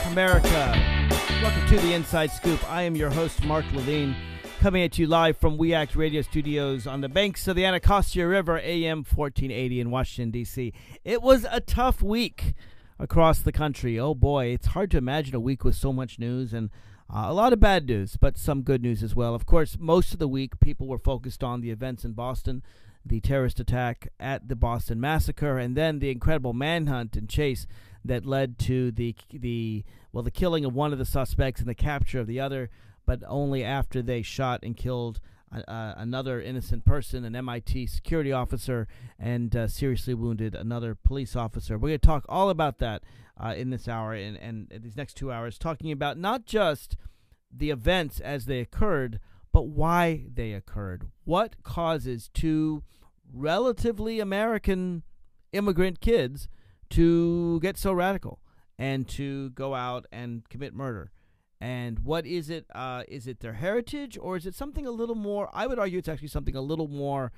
America. Welcome to the Inside Scoop. I am your host, Mark Levine, coming at you live from We Act Radio Studios on the banks of the Anacostia River, AM 1480 in Washington, D.C. It was a tough week across the country. Oh, boy, it's hard to imagine a week with so much news and a lot of bad news, but some good news as well. Of course, most of the week, people were focused on the events in Boston, the terrorist attack at the Boston Massacre, and then the incredible manhunt and chase that led to the killing of one of the suspects and the capture of the other, but only after they shot and killed another innocent person, an MIT security officer, and seriously wounded another police officer. We're going to talk all about that in this hour and these next 2 hours, talking about not just the events as they occurred, but why they occurred. What causes two relatively American immigrant kids to get so radical and to go out and commit murder? And what is it? Is it their heritage, or is it something a little more? I would argue it's actually something a little more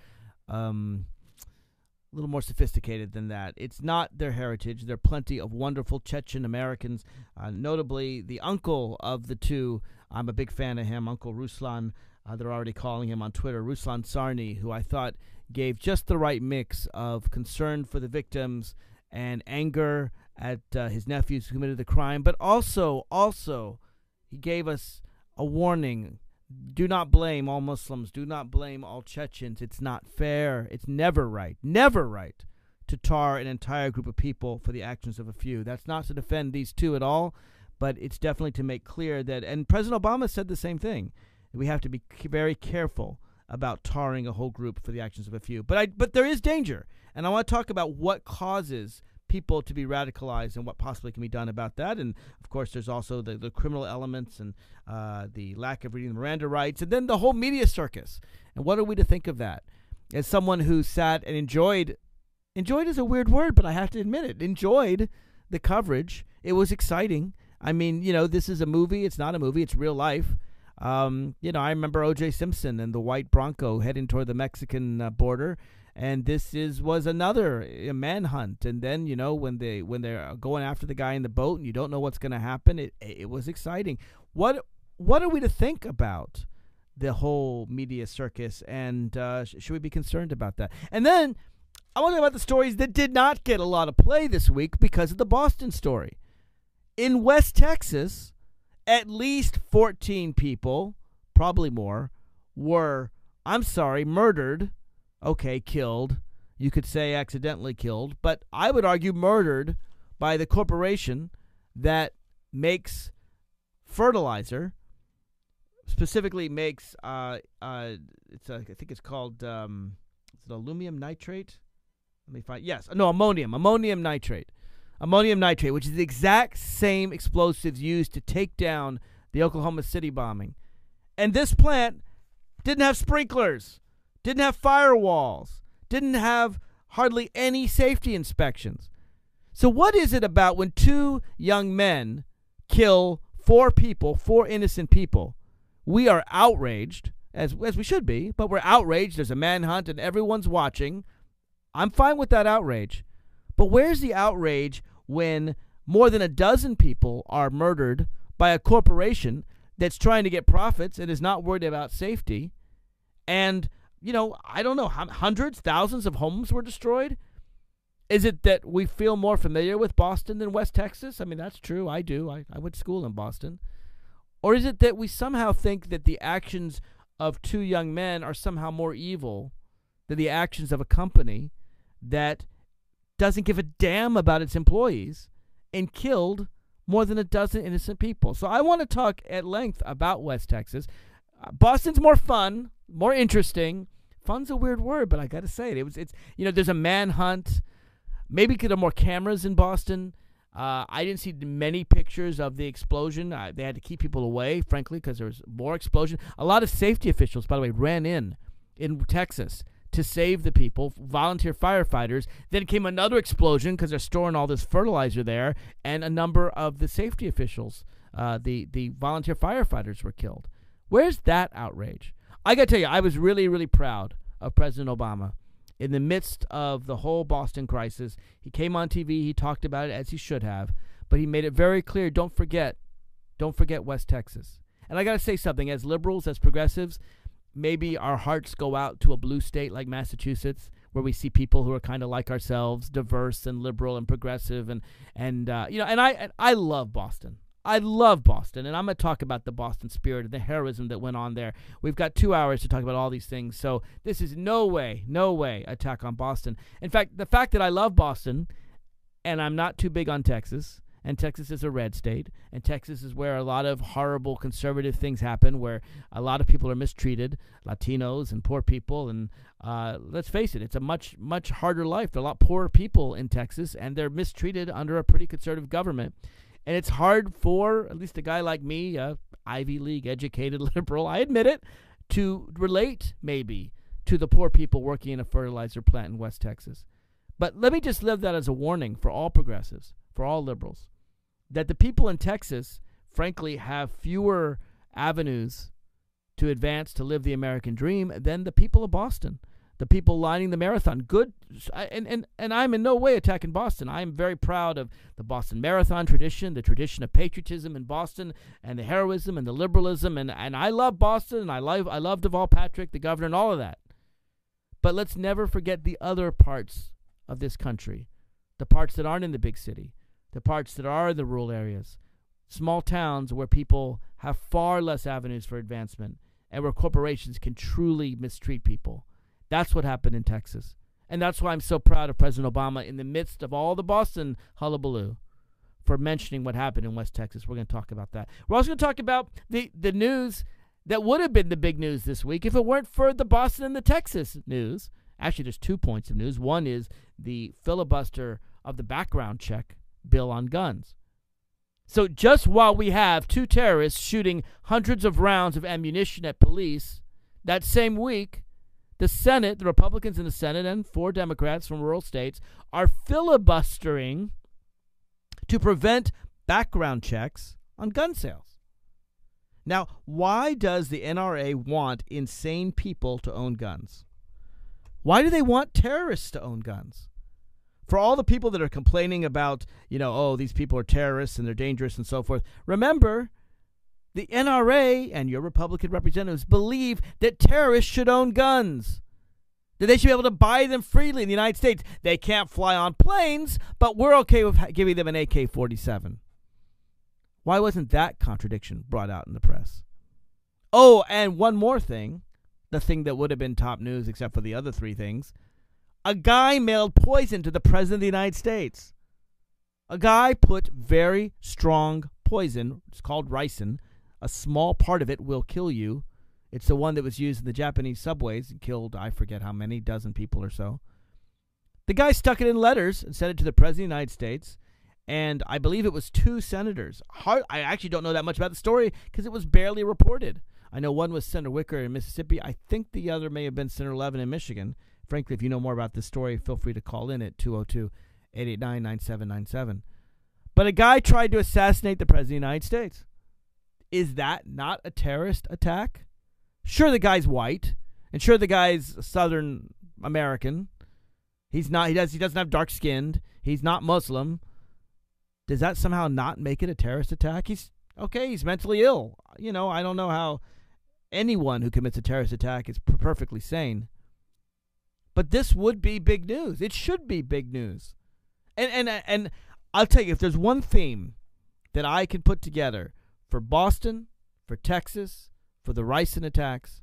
sophisticated than that. It's not their heritage. There are plenty of wonderful Chechen Americans, notably the uncle of the two. I'm a big fan of him, Uncle Ruslan. They're already calling him on Twitter, Ruslan Sarny, who I thought gave just the right mix of concern for the victims and anger at his nephews who committed the crime, but also he gave us a warning. Do not blame all Muslims. Do not blame all Chechens. It's not fair. It's never right to tar an entire group of people for the actions of a few. That's not to defend these two at all, but it's definitely to make clear that, and President Obama said the same thing, we have to be very careful about tarring a whole group for the actions of a few. But there is danger, and I want to talk about what causes people to be radicalized and what possibly can be done about that. And, of course, there's also the criminal elements and the lack of reading the Miranda rights, and then the whole media circus. And what are we to think of that? As someone who sat and enjoyed is a weird word, but I have to admit it, enjoyed the coverage. It was exciting. I mean, this is a movie. It's not a movie. It's real life. I remember O.J. Simpson and the white Bronco heading toward the Mexican border, and this was another manhunt. And then when they're going after the guy in the boat, and you don't know what's going to happen, it was exciting. What are we to think about the whole media circus, and should we be concerned about that? And then I want to talk about the stories that did not get a lot of play this week because of the Boston story. In West Texas, at least 14 people, probably more, were, murdered. Okay, killed. You could say accidentally killed, but I would argue murdered by the corporation that makes fertilizer, specifically makes, I think it's called, is it aluminum nitrate? Let me find, yes, no, ammonium nitrate. Ammonium nitrate, which is the exact same explosives used to take down the Oklahoma City bombing. And this plant didn't have sprinklers, didn't have firewalls, didn't have hardly any safety inspections. So what is it about when two young men kill four innocent people? We are outraged, as we should be, but we're outraged. There's a manhunt and everyone's watching. I'm fine with that outrage. But where's the outrage when more than a dozen people are murdered by a corporation that's trying to get profits and is not worried about safety? And, I don't know, hundreds, thousands of homes were destroyed? Is it that we feel more familiar with Boston than West Texas? I mean, that's true. I do. I went to school in Boston. Or is it that we somehow think that the actions of two young men are somehow more evil than the actions of a company that doesn't give a damn about its employees and killed more than a dozen innocent people? So I want to talk at length about West Texas. Boston's more fun, more interesting. Fun's a weird word, but I got to say it. It's there's a manhunt. Maybe there are more cameras in Boston. I didn't see many pictures of the explosion. They had to keep people away, frankly, because there was more explosion. A lot of safety officials, by the way, ran in Texas to save the people, volunteer firefighters. Then came another explosion because they're storing all this fertilizer there, and a number of the safety officials, the volunteer firefighters, were killed. Where's that outrage? I got to tell you, I was really, really proud of President Obama. In the midst of the whole Boston crisis, he came on TV, he talked about it as he should have, but he made it very clear, don't forget West Texas. And I got to say something, as liberals, as progressives, maybe our hearts go out to a blue state like Massachusetts, where we see people who are kind of like ourselves, diverse and liberal and progressive, and I love Boston. I love Boston, and I'm going to talk about the Boston spirit and the heroism that went on there. We've got 2 hours to talk about all these things, so this is no way attack on Boston. In fact, the fact that I love Boston, and I'm not too big on Texas, and Texas is a red state, and Texas is where a lot of horrible conservative things happen, where a lot of people are mistreated, Latinos and poor people, and let's face it, it's a much, much harder life. There are a lot poorer people in Texas, and they're mistreated under a pretty conservative government. And it's hard for, at least a guy like me, a Ivy League educated liberal, I admit it, to relate maybe to the poor people working in a fertilizer plant in West Texas. But let me just leave that as a warning for all progressives, for all liberals, that the people in Texas, frankly, have fewer avenues to advance, to live the American dream than the people of Boston. The people lining the marathon, good, and I'm in no way attacking Boston. I'm very proud of the Boston Marathon tradition, the tradition of patriotism in Boston, and the heroism and the liberalism, and I love Boston, and I love Deval Patrick, the governor, and all of that. But let's never forget the other parts of this country, the parts that aren't in the big city, the parts that are in the rural areas, small towns where people have far less avenues for advancement, and where corporations can truly mistreat people. That's what happened in Texas. And that's why I'm so proud of President Obama in the midst of all the Boston hullabaloo for mentioning what happened in West Texas. We're going to talk about that. We're also going to talk about the news that would have been the big news this week if it weren't for the Boston and the Texas news. Actually, there's 2 points of news. One is the filibuster of the background check bill on guns. So just while we have 2 terrorists shooting hundreds of rounds of ammunition at police, that same week, the Senate, the Republicans in the Senate, and 4 Democrats from rural states are filibustering to prevent background checks on gun sales. Now, why does the NRA want insane people to own guns? Why do they want terrorists to own guns? For all the people that are complaining about, these people are terrorists and they're dangerous and so forth, remember, the NRA and your Republican representatives believe that terrorists should own guns, that they should be able to buy them freely in the United States. They can't fly on planes, but we're okay with giving them an AK-47. Why wasn't that contradiction brought out in the press? Oh, and one more thing, the thing that would have been top news except for the other 3 things. A guy mailed poison to the President of the United States. A guy put very strong poison, it's called ricin. A small part of it will kill you. It's the one that was used in the Japanese subways and killed, I forget how many, dozen people or so. The guy stuck it in letters and sent it to the President of the United States, and I believe it was 2 senators. I actually don't know that much about the story because it was barely reported. I know one was Senator Wicker in Mississippi. I think the other may have been Senator Levine in Michigan. Frankly, if you know more about this story, feel free to call in at 202-889-9797. But a guy tried to assassinate the President of the United States. Is that not a terrorist attack? Sure, the guy's white, and sure, the guy's Southern American. He's not. He doesn't have dark skin. He's not Muslim. Does that somehow not make it a terrorist attack? He's mentally ill. I don't know how anyone who commits a terrorist attack is perfectly sane. But this would be big news. It should be big news. And I'll tell you, if there's one theme that I can put together for Boston, for Texas, for the ricin attacks,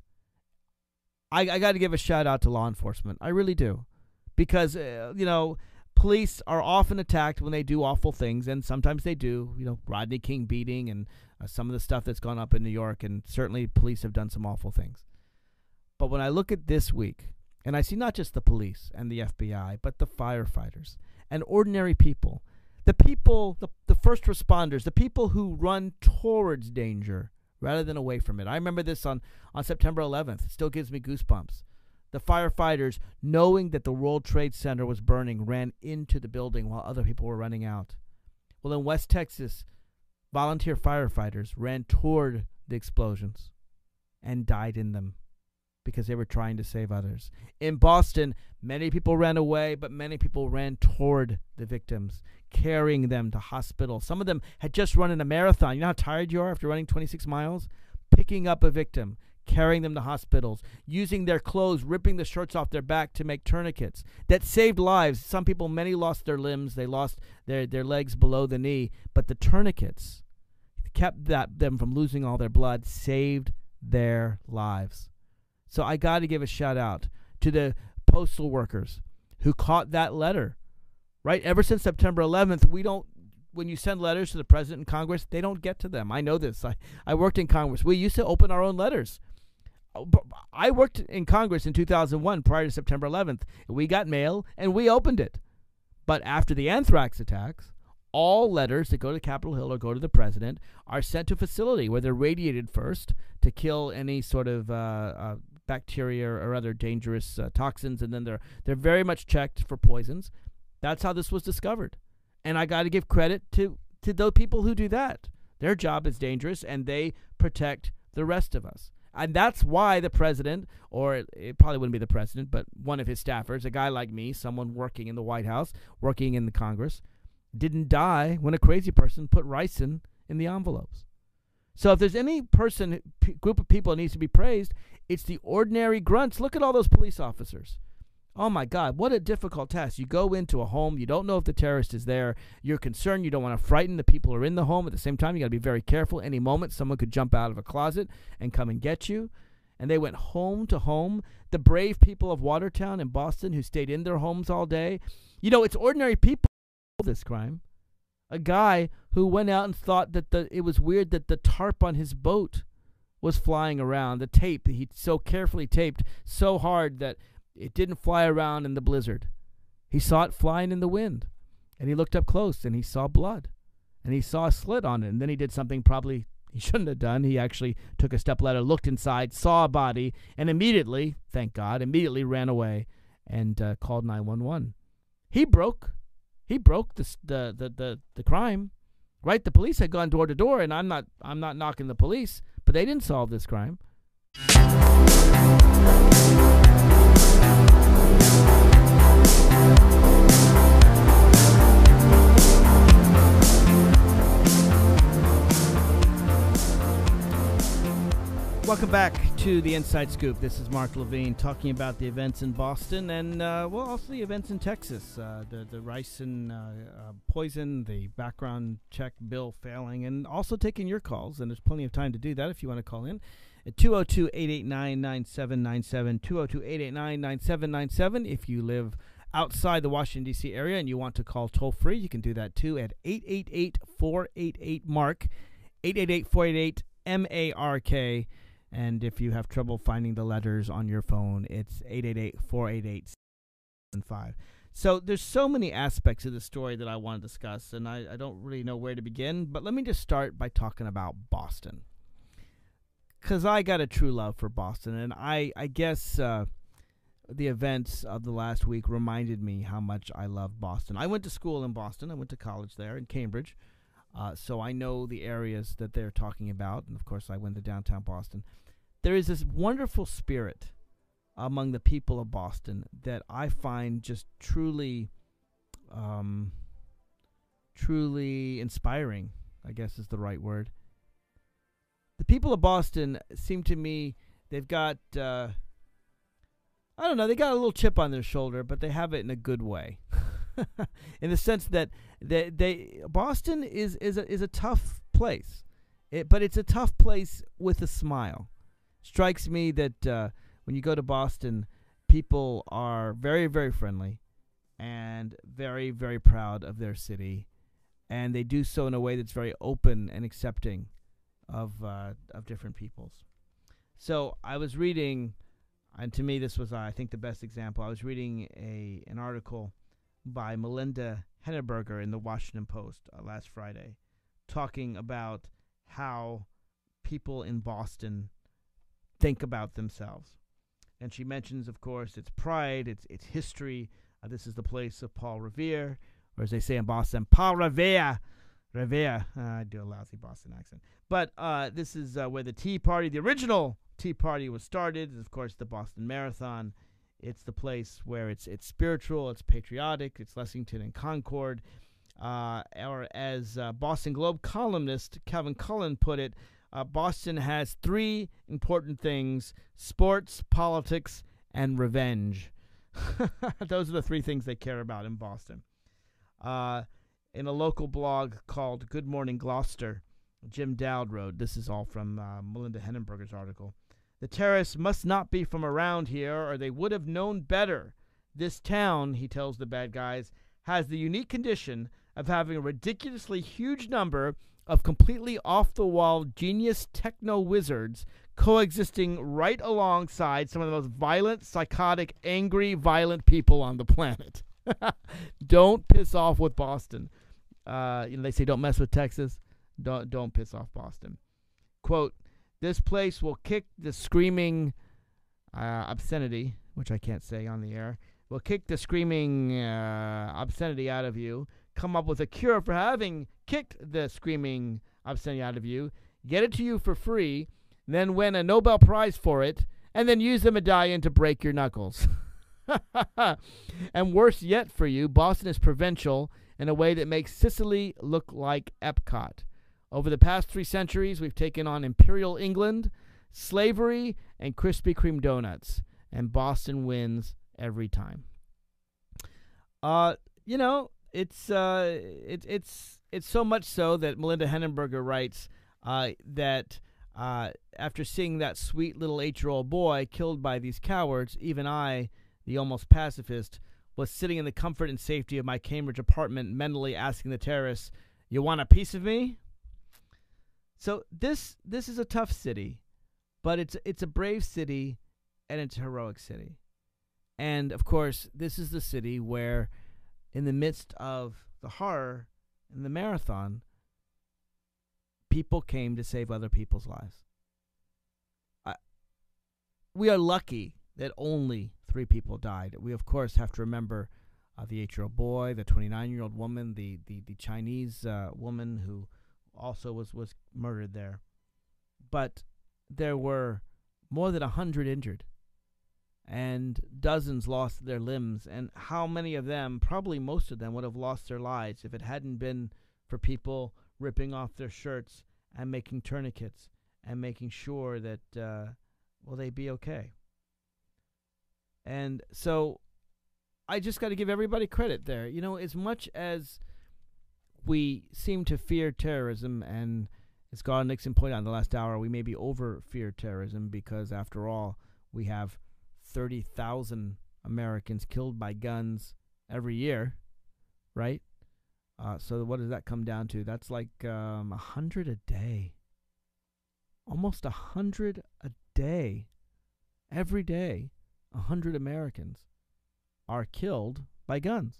I got to give a shout out to law enforcement. I really do. Because, police are often attacked when they do awful things, and sometimes they do. Rodney King beating and some of the stuff that's gone up in New York, and certainly police have done some awful things. But when I look at this week, and I see not just the police and the FBI, but the firefighters and ordinary people, the first responders, the people who run towards danger rather than away from it. I remember this on September 11th. It still gives me goosebumps. The firefighters, knowing that the World Trade Center was burning, ran into the building while other people were running out. Well, in West Texas, volunteer firefighters ran toward the explosions and died in them. because they were trying to save others. In Boston, many people ran away, but many people ran toward the victims, carrying them to hospitals. Some of them had just run in a marathon. You know how tired you are after running 26 miles? Picking up a victim, carrying them to hospitals, using their clothes, ripping the shirts off their back to make tourniquets that saved lives. Some people, many lost their limbs. They lost their legs below the knee. But the tourniquets kept them from losing all their blood, saved their lives. So I got to give a shout out to the postal workers who caught that letter, right? Ever since September 11th, when you send letters to the president and Congress, they don't get to them. I know this. I worked in Congress. We used to open our own letters. I worked in Congress in 2001 prior to September 11th. We got mail and we opened it. But after the anthrax attacks, all letters that go to Capitol Hill or go to the president are sent to a facility where they're radiated first to kill any sort of bacteria or other dangerous toxins, and then they're very much checked for poisons. That's how this was discovered. And I got to give credit to those people who do that. Their job is dangerous, and they protect the rest of us. And that's why the president, or it probably wouldn't be the president, but one of his staffers, a guy like me, someone working in the White House, working in the Congress, didn't die when a crazy person put ricin in the envelopes. So if there's any group of people that needs to be praised, it's the ordinary grunts. Look at all those police officers. Oh my God, what a difficult task. You go into a home, you don't know if the terrorist is there, you're concerned, you don't want to frighten the people who are in the home. At the same time, you got to be very careful. Any moment, someone could jump out of a closet and come and get you. And they went home to home. The brave people of Watertown in Boston who stayed in their homes all day. You know, it's ordinary people who do this crime. A guy who went out and thought that it was weird that the tarp on his boat was flying around. The tape, he so carefully taped so hard that it didn't fly around in the blizzard. He saw it flying in the wind. And he looked up close and he saw blood. And he saw a slit on it. And then he did something probably he shouldn't have done. He actually took a step ladder, looked inside, saw a body, and immediately, thank God, ran away and called 911. He broke the crime. Right? The police had gone door to door, and I'm not knocking the police, but they didn't solve this crime. Welcome back to the Inside Scoop. This is Mark Levine talking about the events in Boston and, also the events in Texas. The ricin poison, the background check bill failing, and also taking your calls. And there's plenty of time to do that if you want to call in at 202-889-9797, 202-889-9797. If you live outside the Washington, D.C. area and you want to call toll-free, you can do that too at 888-488-MARK, 888-488-MARK. And if you have trouble finding the letters on your phone, it's 888-488-75. So there's so many aspects of the story that I want to discuss, and I don't really know where to begin. But let me just start by talking about Boston, because I got a true love for Boston. And I guess the events of the last week reminded me how much I love Boston. I went to school in Boston. I went to college there in Cambridge. So I know the areas that they're talking about. And, of course, I went to downtown Boston. There is this wonderful spirit among the people of Boston that I find just truly inspiring, I guess is the right word. The people of Boston seem to me, they've got, they got a little chip on their shoulder, but they have it in a good way. In the sense that Boston is a tough place, but it's a tough place with a smile. Strikes me that when you go to Boston, people are very, very friendly and very, very proud of their city, and they do so in a way that's very open and accepting of different peoples. So I was reading, and to me this was, I think, the best example. I was reading an article by Melinda Henneberger in the Washington Post last Friday, talking about how people in Boston think about themselves. And she mentions, of course, its pride, its history. This is the place of Paul Revere, or as they say in Boston, Paul Revere. Revere. I do a lousy Boston accent. But this is where the Tea Party, the original Tea Party, was started. Of course, the Boston Marathon. It's the place where it's spiritual, it's patriotic, it's Lexington and Concord. Or as Boston Globe columnist Calvin Cullen put it, Boston has three important things: sports, politics, and revenge. Those are the three things they care about in Boston. In a local blog called Good Morning Gloucester, Jim Dowd wrote, this is all from Melinda Henneberger's article, "The terrorists must not be from around here, or they would have known better. This town," he tells the bad guys, "has the unique condition of having a ridiculously huge number of completely off-the-wall genius techno-wizards coexisting right alongside some of the most violent, psychotic, angry, violent people on the planet." Don't piss off with Boston. They say don't mess with Texas. Don't piss off Boston. Quote, "This place will kick the screaming obscenity," which I can't say on the air, "will kick the screaming obscenity out of you, come up with a cure for having kicked the screaming obscenity out of you, get it to you for free, then win a Nobel Prize for it, and then use the medallion to break your knuckles." And worse yet for you, Boston is provincial in a way that makes Sicily look like Epcot. Over the past 3 centuries, we've taken on Imperial England, slavery, and Krispy Kreme donuts, and Boston wins every time. It's so much so that Melinda Henneberger writes that after seeing that sweet little 8-year-old boy killed by these cowards, even I, the almost pacifist, was sitting in the comfort and safety of my Cambridge apartment, mentally asking the terrorists, "You want a piece of me?" So this is a tough city, but it's a brave city, and it's a heroic city. And, of course, this is the city where, in the midst of the horror in the marathon, people came to save other people's lives. We are lucky that only 3 people died. We, of course, have to remember the 8-year-old boy, the 29-year-old woman, the Chinese woman who also was murdered there. But there were more than 100 injured, and dozens lost their limbs. And how many of them, probably most of them, would have lost their lives if it hadn't been for people ripping off their shirts and making tourniquets and making sure that, they'd be okay. And so I just got to give everybody credit there. As much as we seem to fear terrorism, and as Garland Nixon pointed out in the last hour, we maybe over-fear terrorism because, after all, we have 30,000 Americans killed by guns every year, right? So what does that come down to? That's like 100 a day. Almost 100 a day. Every day, 100 Americans are killed by guns.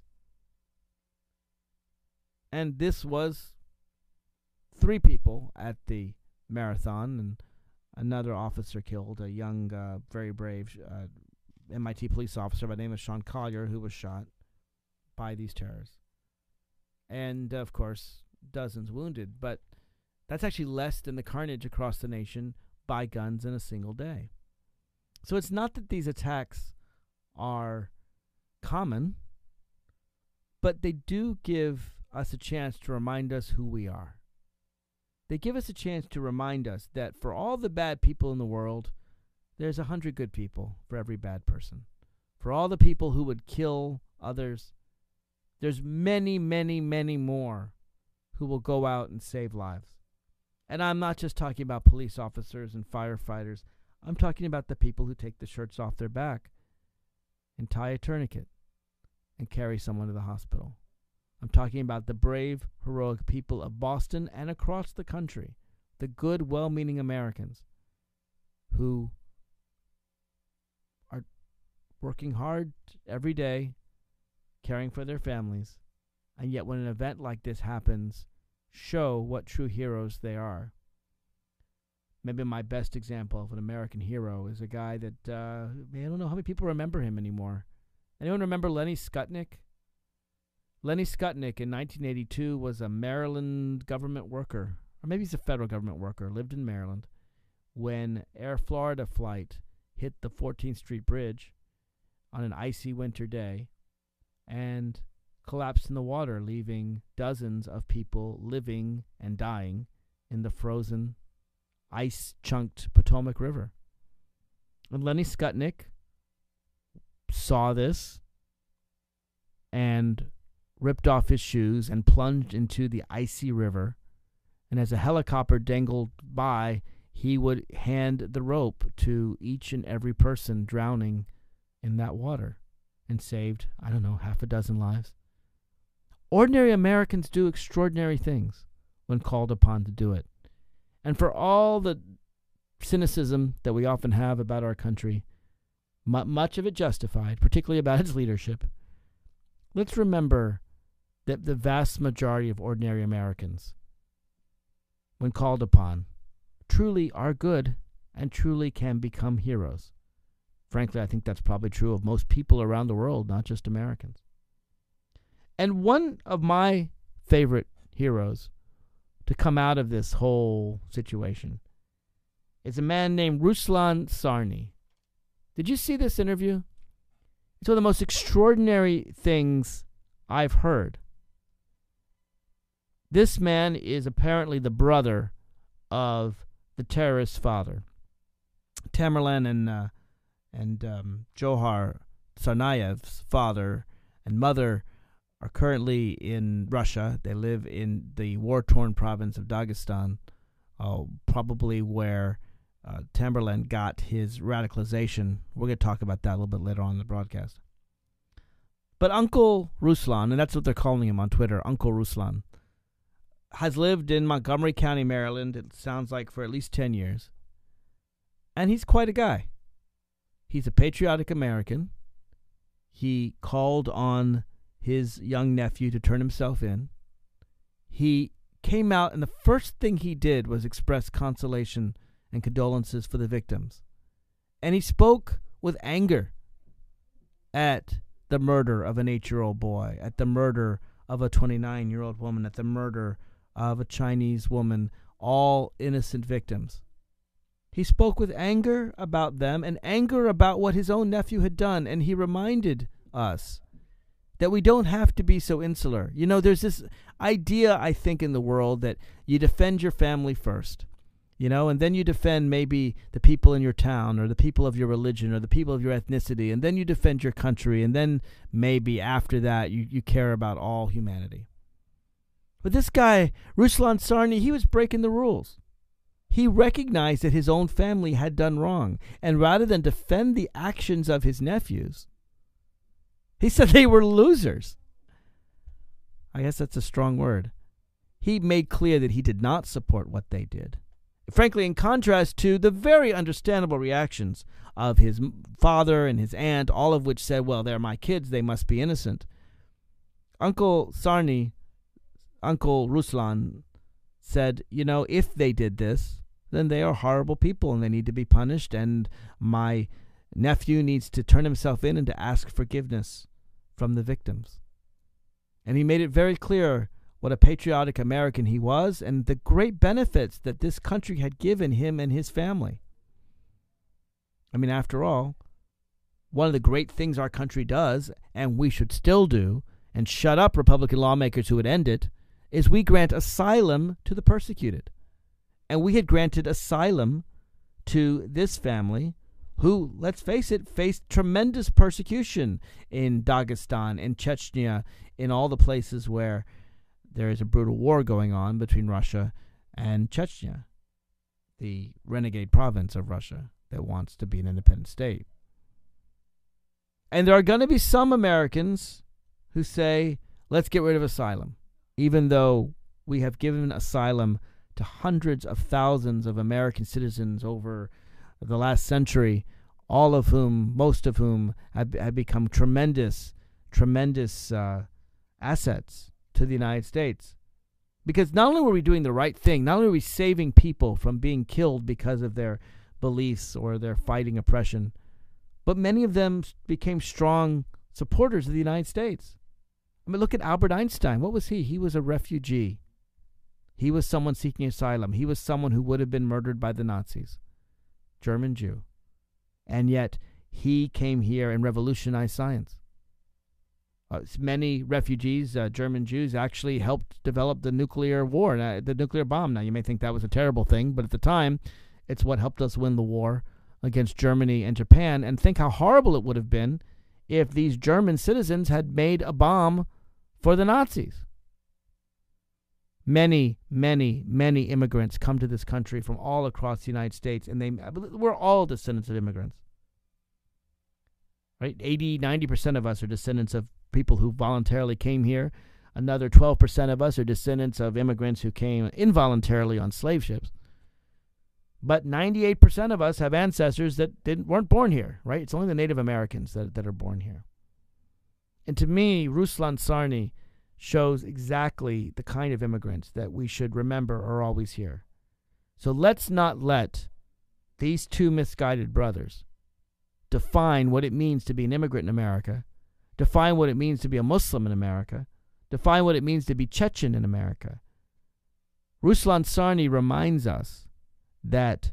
And this was 3 people at the marathon, and another officer killed, a young, very brave MIT police officer by the name of Sean Collier, who was shot by these terrorists. And, of course, dozens wounded. But that's actually less than the carnage across the nation by guns in a single day. So it's not that these attacks are common, but they do give us a chance to remind us who we are. They give us a chance to remind us that for all the bad people in the world, there's 100 good people for every bad person. For all the people who would kill others, there's many, many, many more who will go out and save lives. And I'm not just talking about police officers and firefighters. I'm talking about the people who take the shirts off their back and tie a tourniquet and carry someone to the hospital. I'm talking about the brave, heroic people of Boston and across the country, the good, well-meaning Americans who are working hard every day, caring for their families, and yet when an event like this happens, show what true heroes they are. Maybe my best example of an American hero is a guy that, I don't know how many people remember him anymore. Anyone remember Lenny Skutnik? Lenny Skutnik in 1982 was a Maryland government worker, or maybe he's a federal government worker, lived in Maryland, when Air Florida flight hit the 14th Street Bridge on an icy winter day and collapsed in the water, leaving dozens of people living and dying in the frozen, ice-chunked Potomac River. And Lenny Skutnik saw this and ripped off his shoes and plunged into the icy river. And as a helicopter dangled by, he would hand the rope to each and every person drowning in that water and saved, I don't know, half a dozen lives. Ordinary Americans do extraordinary things when called upon to do it. And for all the cynicism that we often have about our country, much of it justified, particularly about its leadership, let's remember that the vast majority of ordinary Americans, when called upon, truly are good and truly can become heroes. Frankly, I think that's probably true of most people around the world, not just Americans. And one of my favorite heroes to come out of this whole situation is a man named Ruslan Sarny. Did you see this interview? It's one of the most extraordinary things I've heard. This man is apparently the brother of the terrorist's father. Tamerlan and Johar Tsarnaev's father and mother are currently in Russia. They live in the war-torn province of Dagestan, probably where Tamerlan got his radicalization. We're going to talk about that a little bit later on in the broadcast. But Uncle Ruslan, and that's what they're calling him on Twitter, Uncle Ruslan, has lived in Montgomery County, Maryland, it sounds like for at least 10 years. And he's quite a guy. He's a patriotic American. He called on his young nephew to turn himself in. He came out, and the first thing he did was express consolation and condolences for the victims. And he spoke with anger at the murder of an 8-year-old boy, at the murder of a 29-year-old woman, at the murder of a Chinese woman, all innocent victims. He spoke with anger about them and anger about what his own nephew had done, and he reminded us that we don't have to be so insular. You know, there's this idea, I think, in the world that you defend your family first, you know, and then you defend maybe the people in your town or the people of your religion or the people of your ethnicity, and then you defend your country, and then maybe after that you care about all humanity. But this guy, Ruslan Sarny, he was breaking the rules. He recognized that his own family had done wrong, and rather than defend the actions of his nephews, he said they were losers. I guess that's a strong word. He made clear that he did not support what they did. Frankly, in contrast to the very understandable reactions of his father and his aunt, all of which said, well, they're my kids, they must be innocent. Uncle Sarny, Uncle Ruslan, said, you know, if they did this, then they are horrible people and they need to be punished, and my nephew needs to turn himself in and to ask forgiveness from the victims. And he made it very clear what a patriotic American he was and the great benefits that this country had given him and his family. I mean, after all, one of the great things our country does, and we should still do, and shut up Republican lawmakers who would end it, is we grant asylum to the persecuted. And we had granted asylum to this family who, let's face it, faced tremendous persecution in Dagestan, in Chechnya, in all the places where there is a brutal war going on between Russia and Chechnya, the renegade province of Russia that wants to be an independent state. And there are going to be some Americans who say, let's get rid of asylum, even though we have given asylum to hundreds of thousands of American citizens over the last century, all of whom, most of whom, have become tremendous assets to the United States. Because not only were we doing the right thing, not only were we saving people from being killed because of their beliefs or their fighting oppression, but many of them became strong supporters of the United States. I mean, look at Albert Einstein. What was he? He was a refugee. He was someone seeking asylum. He was someone who would have been murdered by the Nazis. German Jew. And yet, he came here and revolutionized science. Many refugees, German Jews, actually helped develop the nuclear war, the nuclear bomb. Now, you may think that was a terrible thing, but at the time, it's what helped us win the war against Germany and Japan. And think how horrible it would have been if these German citizens had made a bomb for the Nazis. Many, many, many immigrants come to this country from all across the United States, and we're all descendants of immigrants. Right? 80, 90% of us are descendants of people who voluntarily came here. Another 12% of us are descendants of immigrants who came involuntarily on slave ships. But 98% of us have ancestors that weren't born here, right? It's only the Native Americans that are born here. And to me, Ruslan Sarny shows exactly the kind of immigrants that we should remember are always here. So let's not let these two misguided brothers define what it means to be an immigrant in America, define what it means to be a Muslim in America, define what it means to be Chechen in America. Ruslan Sarny reminds us that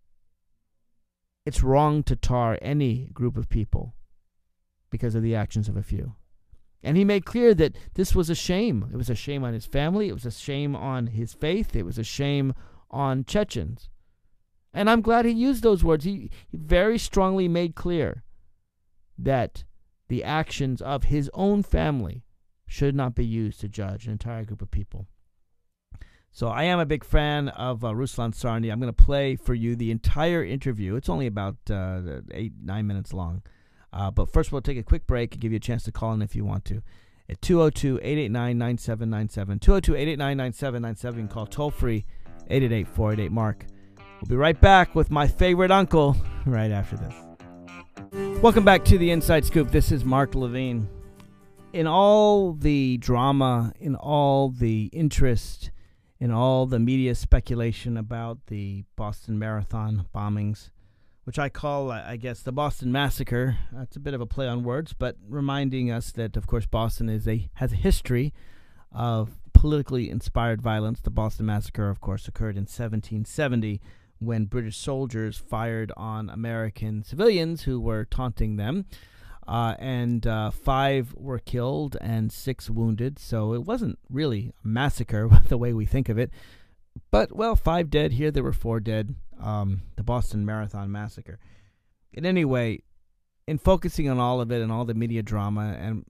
it's wrong to tar any group of people because of the actions of a few. And he made clear that this was a shame. It was a shame on his family. It was a shame on his faith. It was a shame on Chechens. And I'm glad he used those words. He very strongly made clear that the actions of his own family should not be used to judge an entire group of people. So I am a big fan of Ruslan Sarny. I'm going to play for you the entire interview. It's only about 8-9 minutes long. But first we'll take a quick break and give you a chance to call in if you want to. At 202-889-9797. 202-889-9797. You can call toll-free 888-488-MARK. We'll be right back with my favorite uncle right after this. Welcome back to the Inside Scoop. This is Mark Levine. In all the drama, in all the interest, in all the media speculation about the Boston Marathon bombings, which I call, I guess, the Boston Massacre. It's a bit of a play on words, but reminding us that, of course, Boston has a history of politically inspired violence. The Boston Massacre, of course, occurred in 1770 when British soldiers fired on American civilians who were taunting them. And 5 were killed and 6 wounded. So it wasn't really a massacre the way we think of it. But, well, 5 dead. Here there were 4 dead. The Boston Marathon Massacre. And anyway, in focusing on all of it and all the media drama, and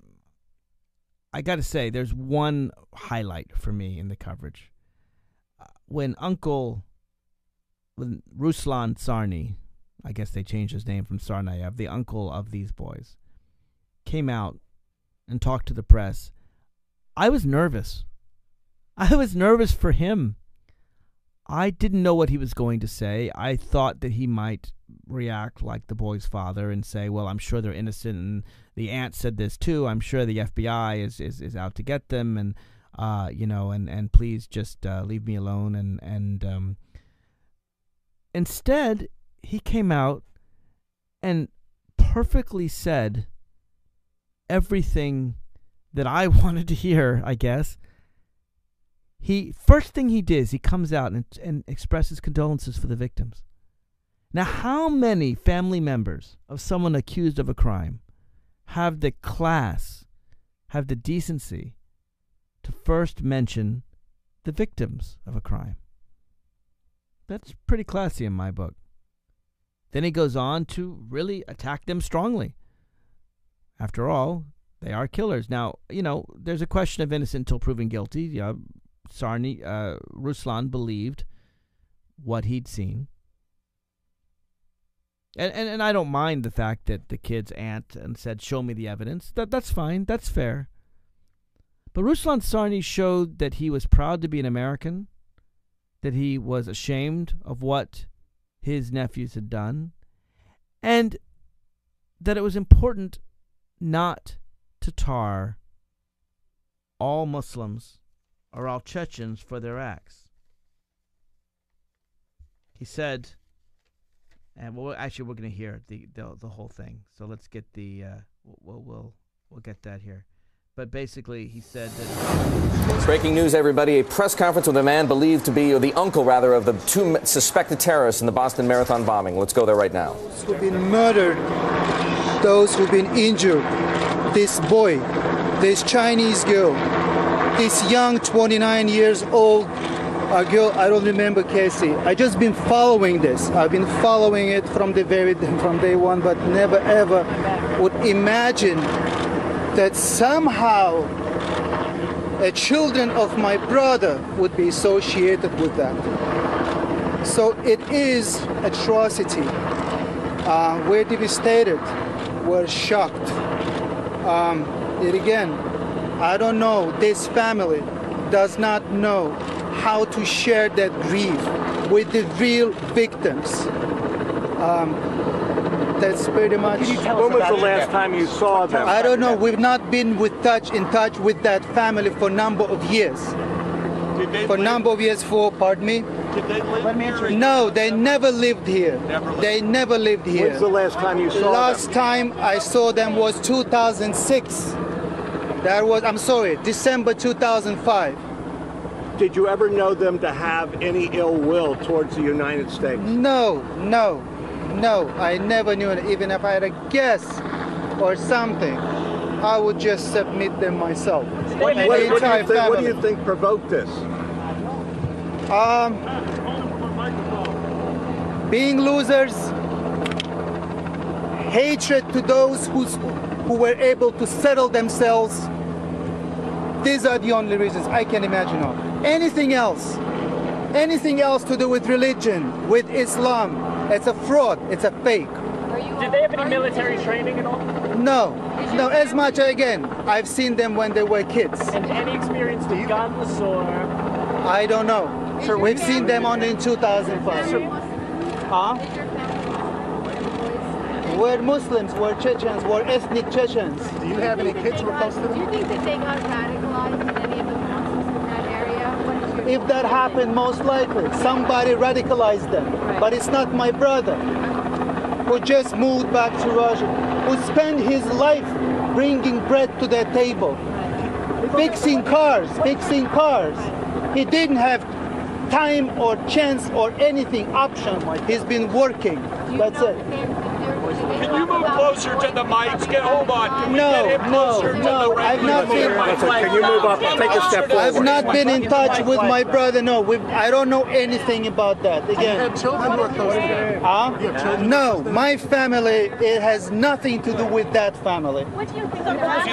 I got to say, there's one highlight for me in the coverage. When Ruslan Sarny, I guess they changed his name from Tsarnaev, the uncle of these boys, came out and talked to the press, I was nervous. I was nervous for him. I didn't know what he was going to say. I thought that he might react like the boy's father and say, well, I'm sure they're innocent, and the aunt said this too. I'm sure the FBI is out to get them, and and please just leave me alone. And instead, he came out and perfectly said everything that I wanted to hear, I guess. First thing he did is he comes out and expresses condolences for the victims. Now, how many family members of someone accused of a crime have the class, have the decency to first mention the victims of a crime? That's pretty classy in my book. Then he goes on to really attack them strongly. After all, they are killers. Now, there's a question of innocent until proven guilty. Ruslan believed what he'd seen. And I don't mind the fact that the kid's aunt and said, show me the evidence. That's fine. That's fair. But Ruslan Sarny showed that he was proud to be an American, that he was ashamed of what his nephews had done, and that it was important not to tar all Muslims or all Chechens for their acts. He said, and we're going to hear the whole thing. So let's get we'll get that here. but basically he said that... Breaking news, everybody. A press conference with a man believed to be, or the uncle, rather, of the two suspected terrorists in the Boston Marathon bombing. Let's go there right now. Those who've been murdered, those who've been injured, this boy, this Chinese girl, this young 29 years old girl, I don't remember Casey. I just been following this. I've been following it from day one, but never ever would imagine that somehow a children of my brother would be associated with that. So it is atrocity. We're devastated. We're shocked. Again, I don't know. This family does not know how to share that grief with the real victims. That's pretty much... When was the last time you saw them? I don't know. We've not been in touch with that family for a number of years. Did they Pardon me? Did they live here? No, they never lived here. They never lived here. When's the last time you saw them? Last time I saw them was 2006. December 2005. Did you ever know them to have any ill will towards the United States? No. I never knew it. Even if I had a guess or something, I would just submit them myself. What do you think provoked this? Being losers, hatred to those who were able to settle themselves. These are the only reasons I can imagine of. Anything else to do with religion, with Islam, it's a fraud, it's a fake. Did they have any military training at all? No, as much, again, I've seen them when they were kids. And any experience with guns or? I don't know. Sure, we've seen them only in 2005. We're Muslims, we're Chechens, we're ethnic Chechens. Do you have any kids who are close to them? Do you think that they got radicalized in any of the classes in that area? If that happened, most likely, somebody radicalized them. Right. But it's not my brother, who just moved back to Russia, who spent his life bringing bread to their table, fixing cars. He didn't have time or chance or anything option. He's been working. That's it. Can you move closer to the mics? Hold on. Can we get him closer to the I've not been. Can you move up? Take a step forward. I've not been in touch with my brother. No, I don't know anything about that. Again. You have children who are close to them? Huh? No, my family. It has nothing to do with that family. What do you think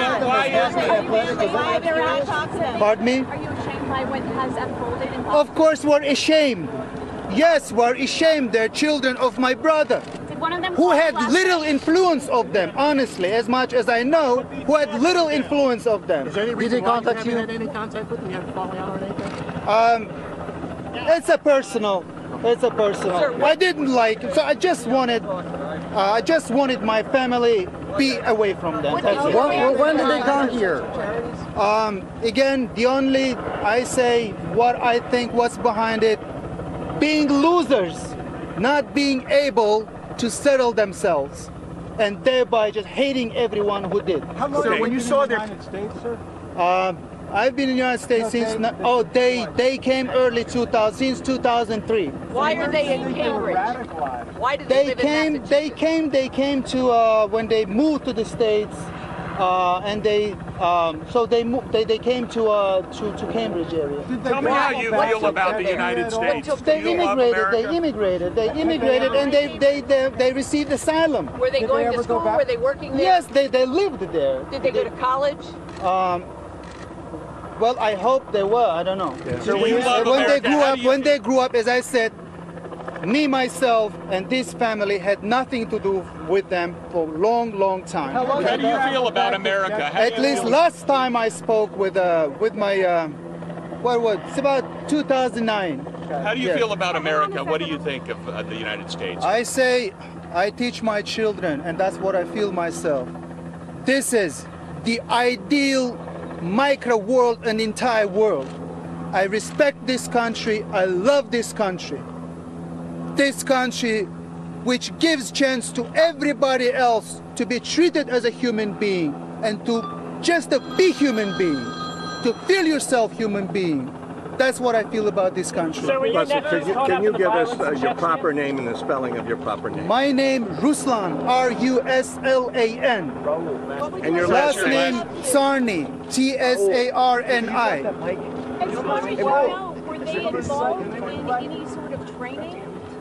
Pardon me? Are you ashamed by what has unfolded in Boston? Of course, we're ashamed. Yes, we're ashamed. They're children of my brother, who had little influence of them, honestly, as much as I know, who had little influence of them. Did they contact you? Had any contact with them? You had a falling out or anything? It's a personal. I didn't like it, so I just wanted my family be away from them. When did they come here? Again, I say what I think what's behind it, being losers, not being able to settle themselves, and thereby just hating everyone who did. How long when you saw the United States, sir? I've been in the United States since. They came early 2000, since 2003. Why are they in Cambridge? Why did They came to when they moved to the States, and they came to Cambridge area. Tell me how you feel about the United States. They immigrated, and they received asylum. Were they going to school? Were they working there? Yes, they lived there. Did they go to college? Well, I hope they were. I don't know. Yeah. So when they grew up, as I said, me, myself, and this family had nothing to do with them for a long time. How do you feel about America? At least last time I spoke with my, it's about 2009. How do you feel about America? What do you think of the United States? I say, I teach my children, and that's what I feel myself. This is the ideal micro world, an entire world. I respect this country. I love this country. This country which gives chance to everybody else to be treated as a human being and to just to be human being, to feel yourself human being. That's what I feel about this country. So Can you give us your proper name and the spelling of your proper name? My name, Ruslan, R-U-S-L-A-n. And your Last last name, Sarni, T-S-A-R-N-I. Were they involved in any sort of training?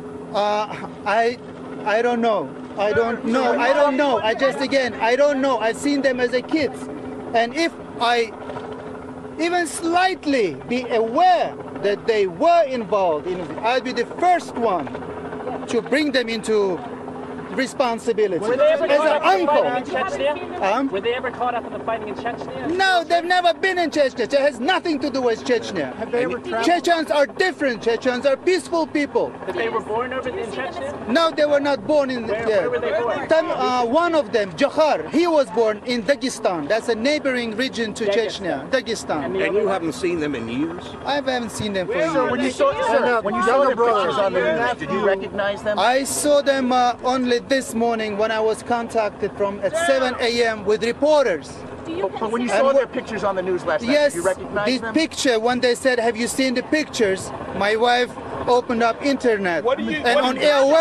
I don't know. I don't know. I don't know. I don't know. I've seen them as a kid. And if I even slightly be aware that they were involved in it, I'll be the first one to bring them into responsibility. Were they ever As an uncle. Were they ever caught up in the fighting in Chechnya? No, they've never been in Chechnya. It has nothing to do with Chechnya. Have they ever traveled? Chechens are different. Chechens are peaceful people. That they were born over in Chechnya? No, they were not born in Where were they born? One of them, Johar, he was born in Dagestan. That's a neighboring region to Chechnya, Dagestan. And you haven't seen them in years? I haven't seen them for So years. when you saw their pictures on the news, did you recognize them? I saw them only this morning when I was contacted from at 7 a.m. with reporters. But when you saw their pictures on the news last night, Yes, did you recognize the them? picture, when they said, have you seen the pictures? My wife opened up internet. And on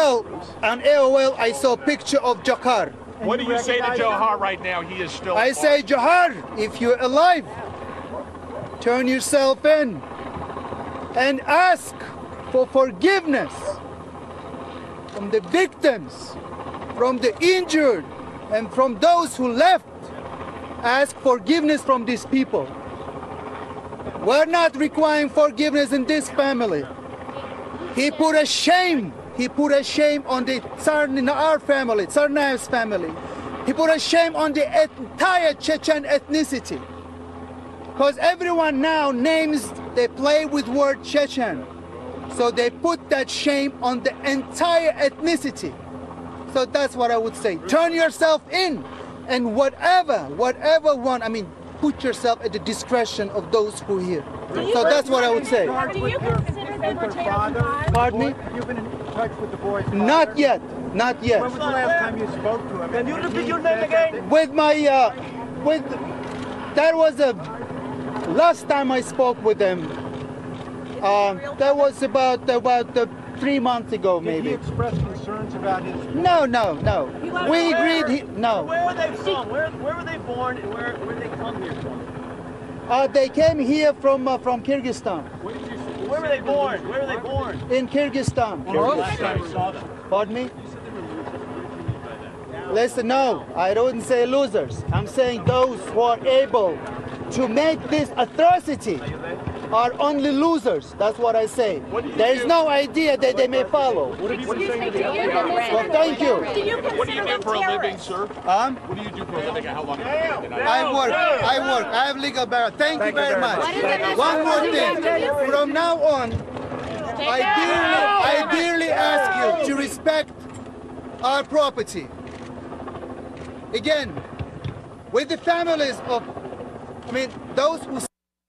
AOL, I saw a picture of Johar. What do you say to Johar right now? He is still. I say, Johar, if you're alive, turn yourself in and ask for forgiveness from the victims, from the injured, and from those who left. Ask forgiveness from these people. We're not requiring forgiveness in this family. He put a shame on the our family, Tsarnaev's family. He put a shame on the entire Chechen ethnicity. Because everyone now they play with word Chechen. So they put that shame on the entire ethnicity. So that's what I would say. Turn yourself in, and whatever one, put yourself at the discretion of those who are here. So that's what I would say. Do you consider them to take Pardon me? Have you been in touch with the boy's father? Not yet. Not yet. When was the last time you spoke to him? Can you repeat your name again? With my, that was the last time I spoke with him. That was about 3 months ago, Did he maybe. express concerns about his... No. We agreed. No. Where were they from? Where were they born and where did they come here from? They came here from Kyrgyzstan. Where were they born? Where were they born? In Kyrgyzstan. Last time you saw them. Pardon me? Listen, no, I don't say losers. I'm saying those who are able to make this atrocity are only losers. That's what I say. There is no idea that they may follow. Well, thank you. What do you do for a living, sir? What do you do for a living? How long have you been in I work. I have legal background. Thank you very much. One more thing. From now on, I dearly ask you to respect our property. Again, with the families of, those who...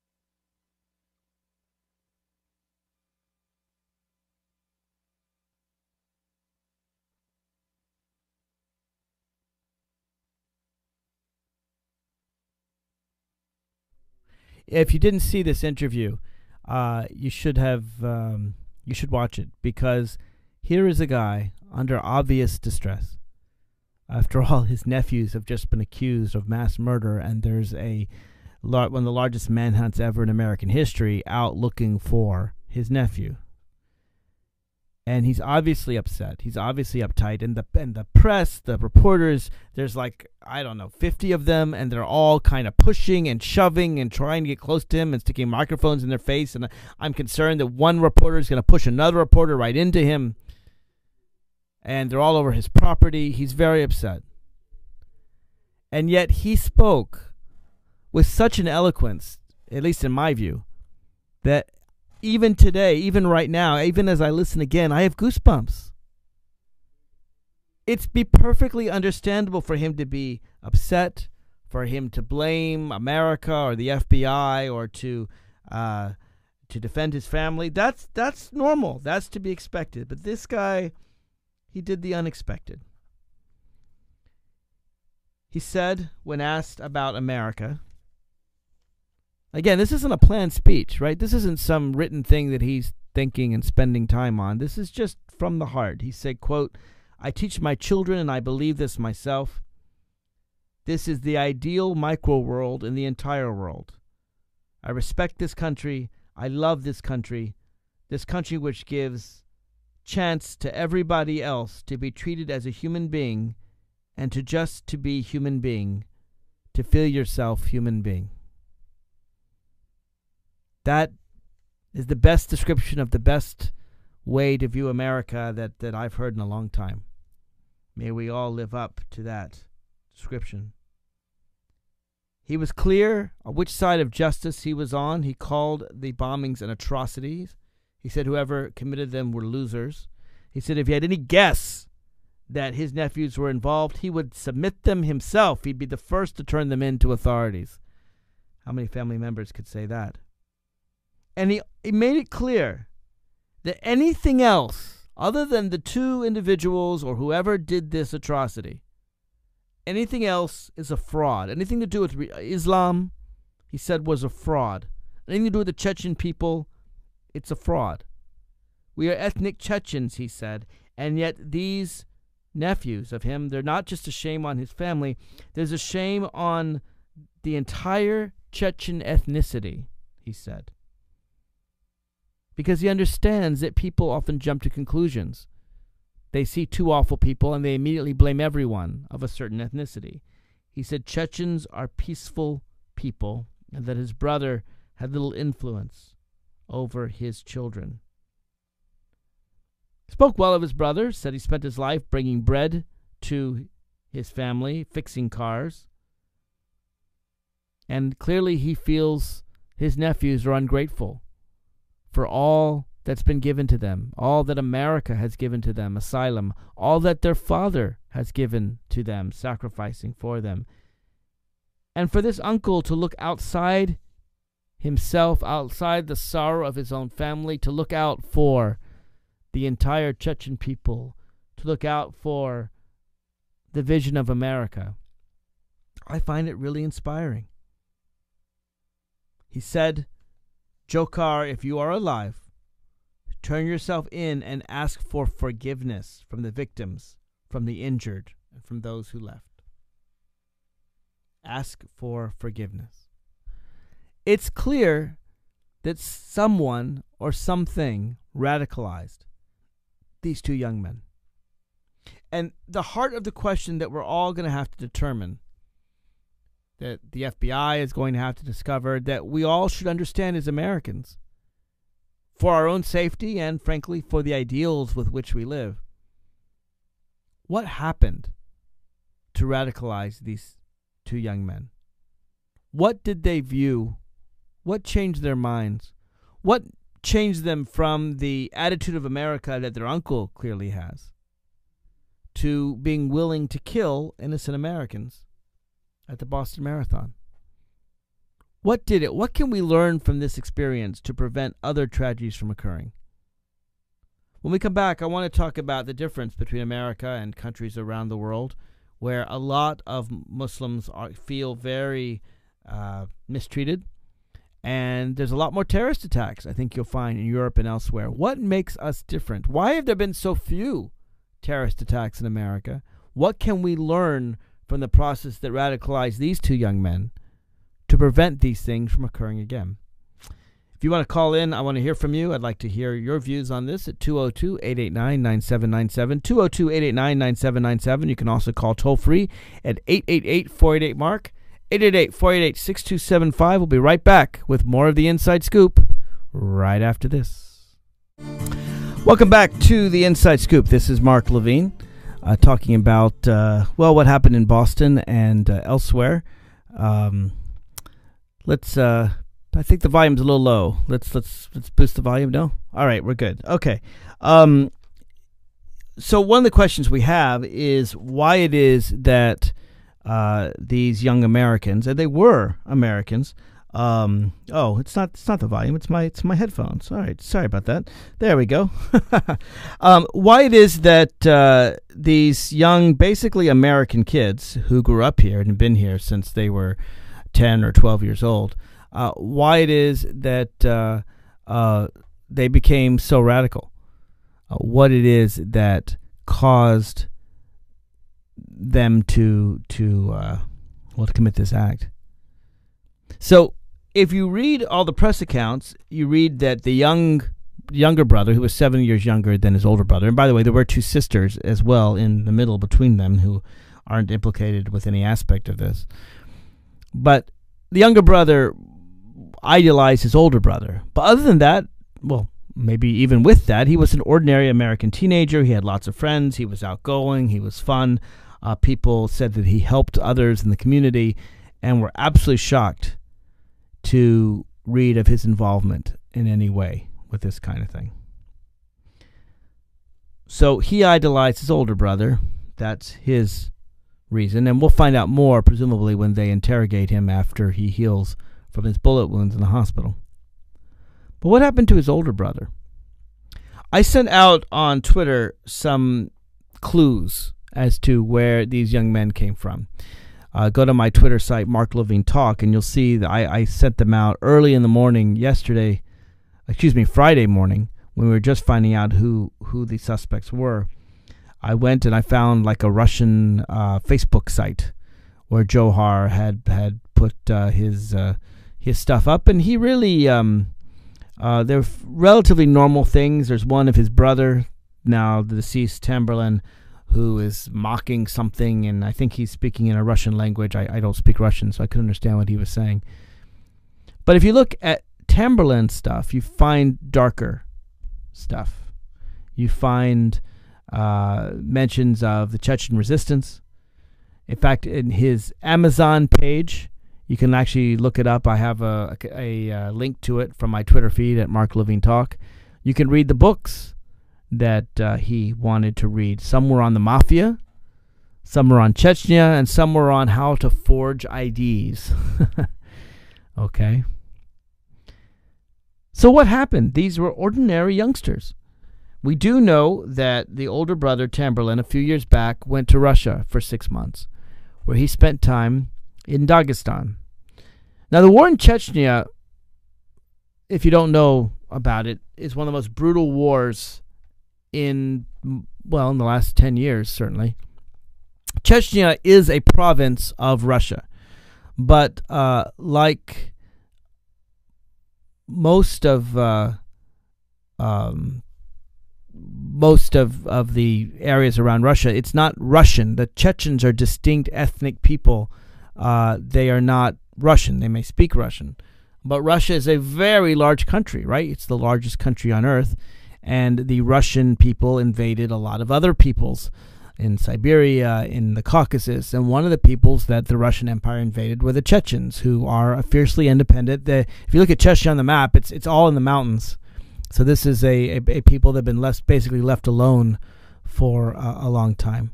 If you didn't see this interview, you should watch it, because here is a guy under obvious distress. After all, his nephews have just been accused of mass murder, and there's one of the largest manhunts ever in American history out looking for his nephew. And he's obviously upset. He's obviously uptight. And the press, the reporters, there's 50 of them, and they're all kind of pushing and shoving and trying to get close to him and sticking microphones in their face. And I'm concerned that one reporter is going to push another reporter right into him. And they're all over his property. He's very upset. And yet he spoke with such an eloquence, at least in my view, that even today, even right now, even as I listen again, I have goosebumps. It's perfectly understandable for him to be upset, for him to blame America or the FBI, or to defend his family. That's normal. That's to be expected. But this guy, he did the unexpected. He said, when asked about America, again, this isn't a planned speech, right? This isn't some written thing that he's thinking and spending time on. This is just from the heart. He said, quote, "I teach my children, and I believe this myself. This is the ideal micro world in the entire world. I respect this country. I love this country which gives chance to everybody else to be treated as a human being and to be human being, to feel yourself human being." That is the best description of the best way to view America that I've heard in a long time. May we all live up to that description. He was clear on which side of justice he was on. He called the bombings an atrocity. He said whoever committed them were losers. He said if he had any guess that his nephews were involved, he would submit them himself. He'd be the first to turn them in to authorities. How many family members could say that? And he made it clear that anything else other than the two individuals or whoever did this atrocity, anything else is a fraud. Anything to do with Islam, he said, was a fraud. Anything to do with the Chechen people, it's a fraud. We are ethnic Chechens, he said, and yet these nephews of him, they're not just a shame on his family, there's a shame on the entire Chechen ethnicity, he said. Because he understands that people often jump to conclusions. They see two awful people and they immediately blame everyone of a certain ethnicity. He said Chechens are peaceful people and that his brother had little influence over his children. Spoke well of his brother, said he spent his life bringing bread to his family, fixing cars. And clearly he feels his nephews are ungrateful for all that's been given to them, all that America has given to them, asylum, all that their father has given to them, sacrificing for them. And for this uncle to look outside himself, outside the sorrow of his own family, to look out for the entire Chechen people, to look out for the vision of America, I find it really inspiring. He said, "Jokar, if you are alive, turn yourself in and ask for forgiveness from the victims, from the injured, and from those who left." Ask for forgiveness. It's clear that someone or something radicalized these two young men. And the heart of the question that we're all going to have to determine, that the FBI is going to have to discover, that we all should understand as Americans, for our own safety and, frankly, for the ideals with which we live. What happened to radicalize these two young men? What did they view? What changed their minds? What changed them from the attitude of America that their uncle clearly has to being willing to kill innocent Americans at the Boston Marathon? What did it? What can we learn from this experience to prevent other tragedies from occurring? When we come back, I want to talk about the difference between America and countries around the world where a lot of Muslims feel very mistreated. And there's a lot more terrorist attacks, I think you'll find, in Europe and elsewhere. What makes us different? Why have there been so few terrorist attacks in America? What can we learn from the process that radicalized these two young men to prevent these things from occurring again? If you want to call in, I want to hear from you. I'd like to hear your views on this at 202-889-9797, 202-889-9797. You can also call toll-free at 888-488-MARK. 888-488-6275. We'll be right back with more of the Inside Scoop right after this. Welcome back to the Inside Scoop. This is Mark Levine talking about, what happened in Boston and elsewhere. I think the volume's a little low. Let's boost the volume. No? All right, we're good. Okay. So one of the questions we have is why it is that these young Americans, and they were Americans, Oh, it's not the volume. It's my headphones. All right, sorry about that. There we go. Why it is that these young, basically American kids who grew up here and have been here since they were 10 or 12 years old, why it is that they became so radical, what it is that caused them to commit this act. So if you read all the press accounts, you read that the younger brother, who was 7 years younger than his older brother, and by the way, there were two sisters as well in the middle between them who aren't implicated with any aspect of this. But the younger brother idolized his older brother. But other than that, well, maybe even with that, he was an ordinary American teenager. He had lots of friends. He was outgoing. He was fun. People said that he helped others in the community and were absolutely shocked to read of his involvement in any way with this kind of thing. So he idolized his older brother. That's his reason. And we'll find out more, presumably, when they interrogate him after he heals from his bullet wounds in the hospital. But what happened to his older brother? I sent out on Twitter some clues as to where these young men came from. Go to my Twitter site, Mark Levine Talk, and you'll see that I sent them out early in the morning Friday morning, when we were just finding out who the suspects were. I went and I found like a Russian Facebook site where Johar had put his stuff up, and he really they're relatively normal things. There's one of his brother, now the deceased Tamberlin, who is mocking something, and I think he's speaking in a Russian language. I don't speak Russian, so I couldn't understand what he was saying. But if you look at Tamberlin's stuff, you find darker stuff. You find mentions of the Chechen resistance. In fact, in his Amazon page, you can actually look it up. I have a link to it from my Twitter feed at Mark Levine Talk. You can read the books that he wanted to read. Some were on the mafia, some were on Chechnya, and some were on how to forge IDs. Okay. So what happened? These were ordinary youngsters. We do know that the older brother, Tamberlin, a few years back, went to Russia for 6 months, where he spent time in Dagestan. Now, the war in Chechnya, if you don't know about it, is one of the most brutal wars in the last 10 years, certainly. Chechnya is a province of Russia, but like most of the areas around Russia, it's not Russian. The Chechens are distinct ethnic people. They are not Russian. They may speak Russian, but Russia is a very large country, right? It's the largest country on earth. And the Russian people invaded a lot of other peoples in Siberia, in the Caucasus. And one of the peoples that the Russian Empire invaded were the Chechens, who are fiercely independent. If you look at Chechnya on the map, it's all in the mountains. So this is a people that have been basically left alone for a long time.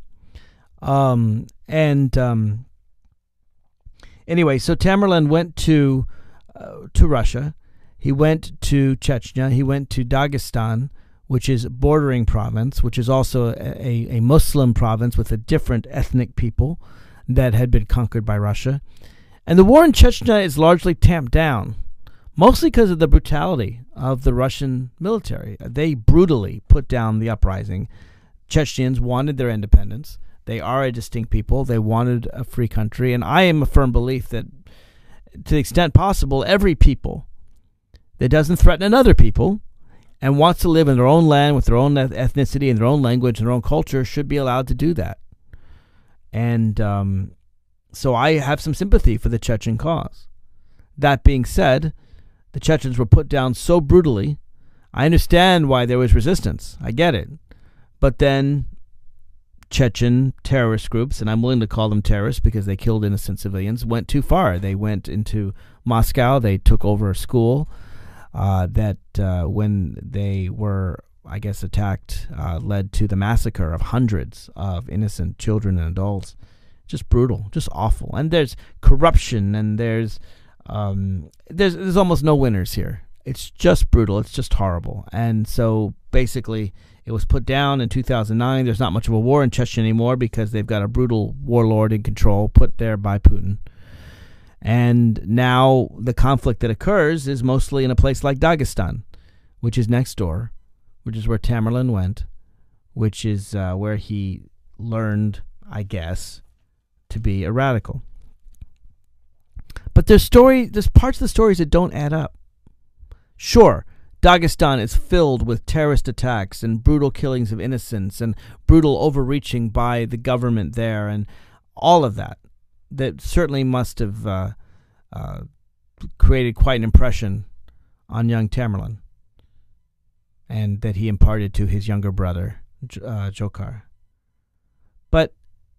Anyway, so Tamerlan went to Russia. He went to Chechnya. He went to Dagestan, which is a bordering province, which is also a Muslim province with a different ethnic people that had been conquered by Russia. And the war in Chechnya is largely tamped down, mostly because of the brutality of the Russian military. They brutally put down the uprising. Chechens wanted their independence. They are a distinct people. They wanted a free country. And I am a firm belief that, to the extent possible, every people that doesn't threaten another people and wants to live in their own land with their own ethnicity and their own language and their own culture should be allowed to do that. And so I have some sympathy for the Chechen cause. That being said, the Chechens were put down so brutally. I understand why there was resistance. I get it. But then Chechen terrorist groups, and I'm willing to call them terrorists because they killed innocent civilians, went too far. They went into Moscow. They took over a school. When they were, I guess, attacked, led to the massacre of hundreds of innocent children and adults. Just brutal, just awful. And there's corruption, and there's there's almost no winners here. It's just brutal. It's just horrible. And so basically it was put down in 2009. There's not much of a war in Chechnya anymore because they've got a brutal warlord in control put there by Putin. And now the conflict that occurs is mostly in a place like Dagestan, which is next door, which is where Tamerlan went, which is where he learned, I guess, to be a radical. But there's parts of the stories that don't add up. Sure, Dagestan is filled with terrorist attacks and brutal killings of innocents and brutal overreaching by the government there and all of that. That certainly must have created quite an impression on young Tamerlan, and that he imparted to his younger brother, Dzhokhar. But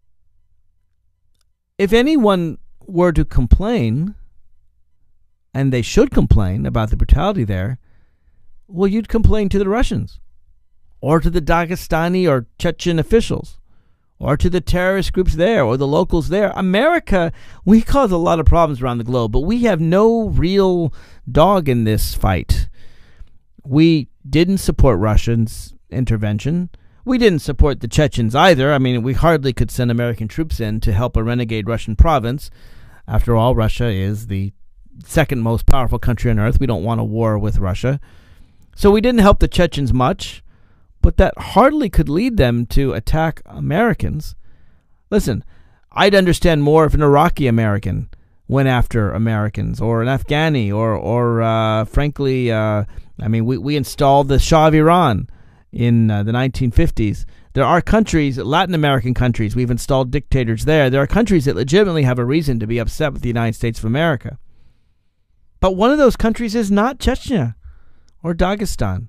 if anyone were to complain, and they should complain about the brutality there, well, you'd complain to the Russians, or to the Dagestani or Chechen officials, or to the terrorist groups there, or the locals there. America, we cause a lot of problems around the globe, but we have no real dog in this fight. We didn't support Russians' intervention. We didn't support the Chechens either. I mean, we hardly could send American troops in to help a renegade Russian province. After all, Russia is the second most powerful country on earth. We don't want a war with Russia. So we didn't help the Chechens much, but that hardly could lead them to attack Americans. Listen, I'd understand more if an Iraqi American went after Americans, or an Afghani, or frankly, I mean, we installed the Shah of Iran in the 1950s. There are countries, Latin American countries, we've installed dictators there. There are countries that legitimately have a reason to be upset with the United States of America. But one of those countries is not Chechnya or Dagestan.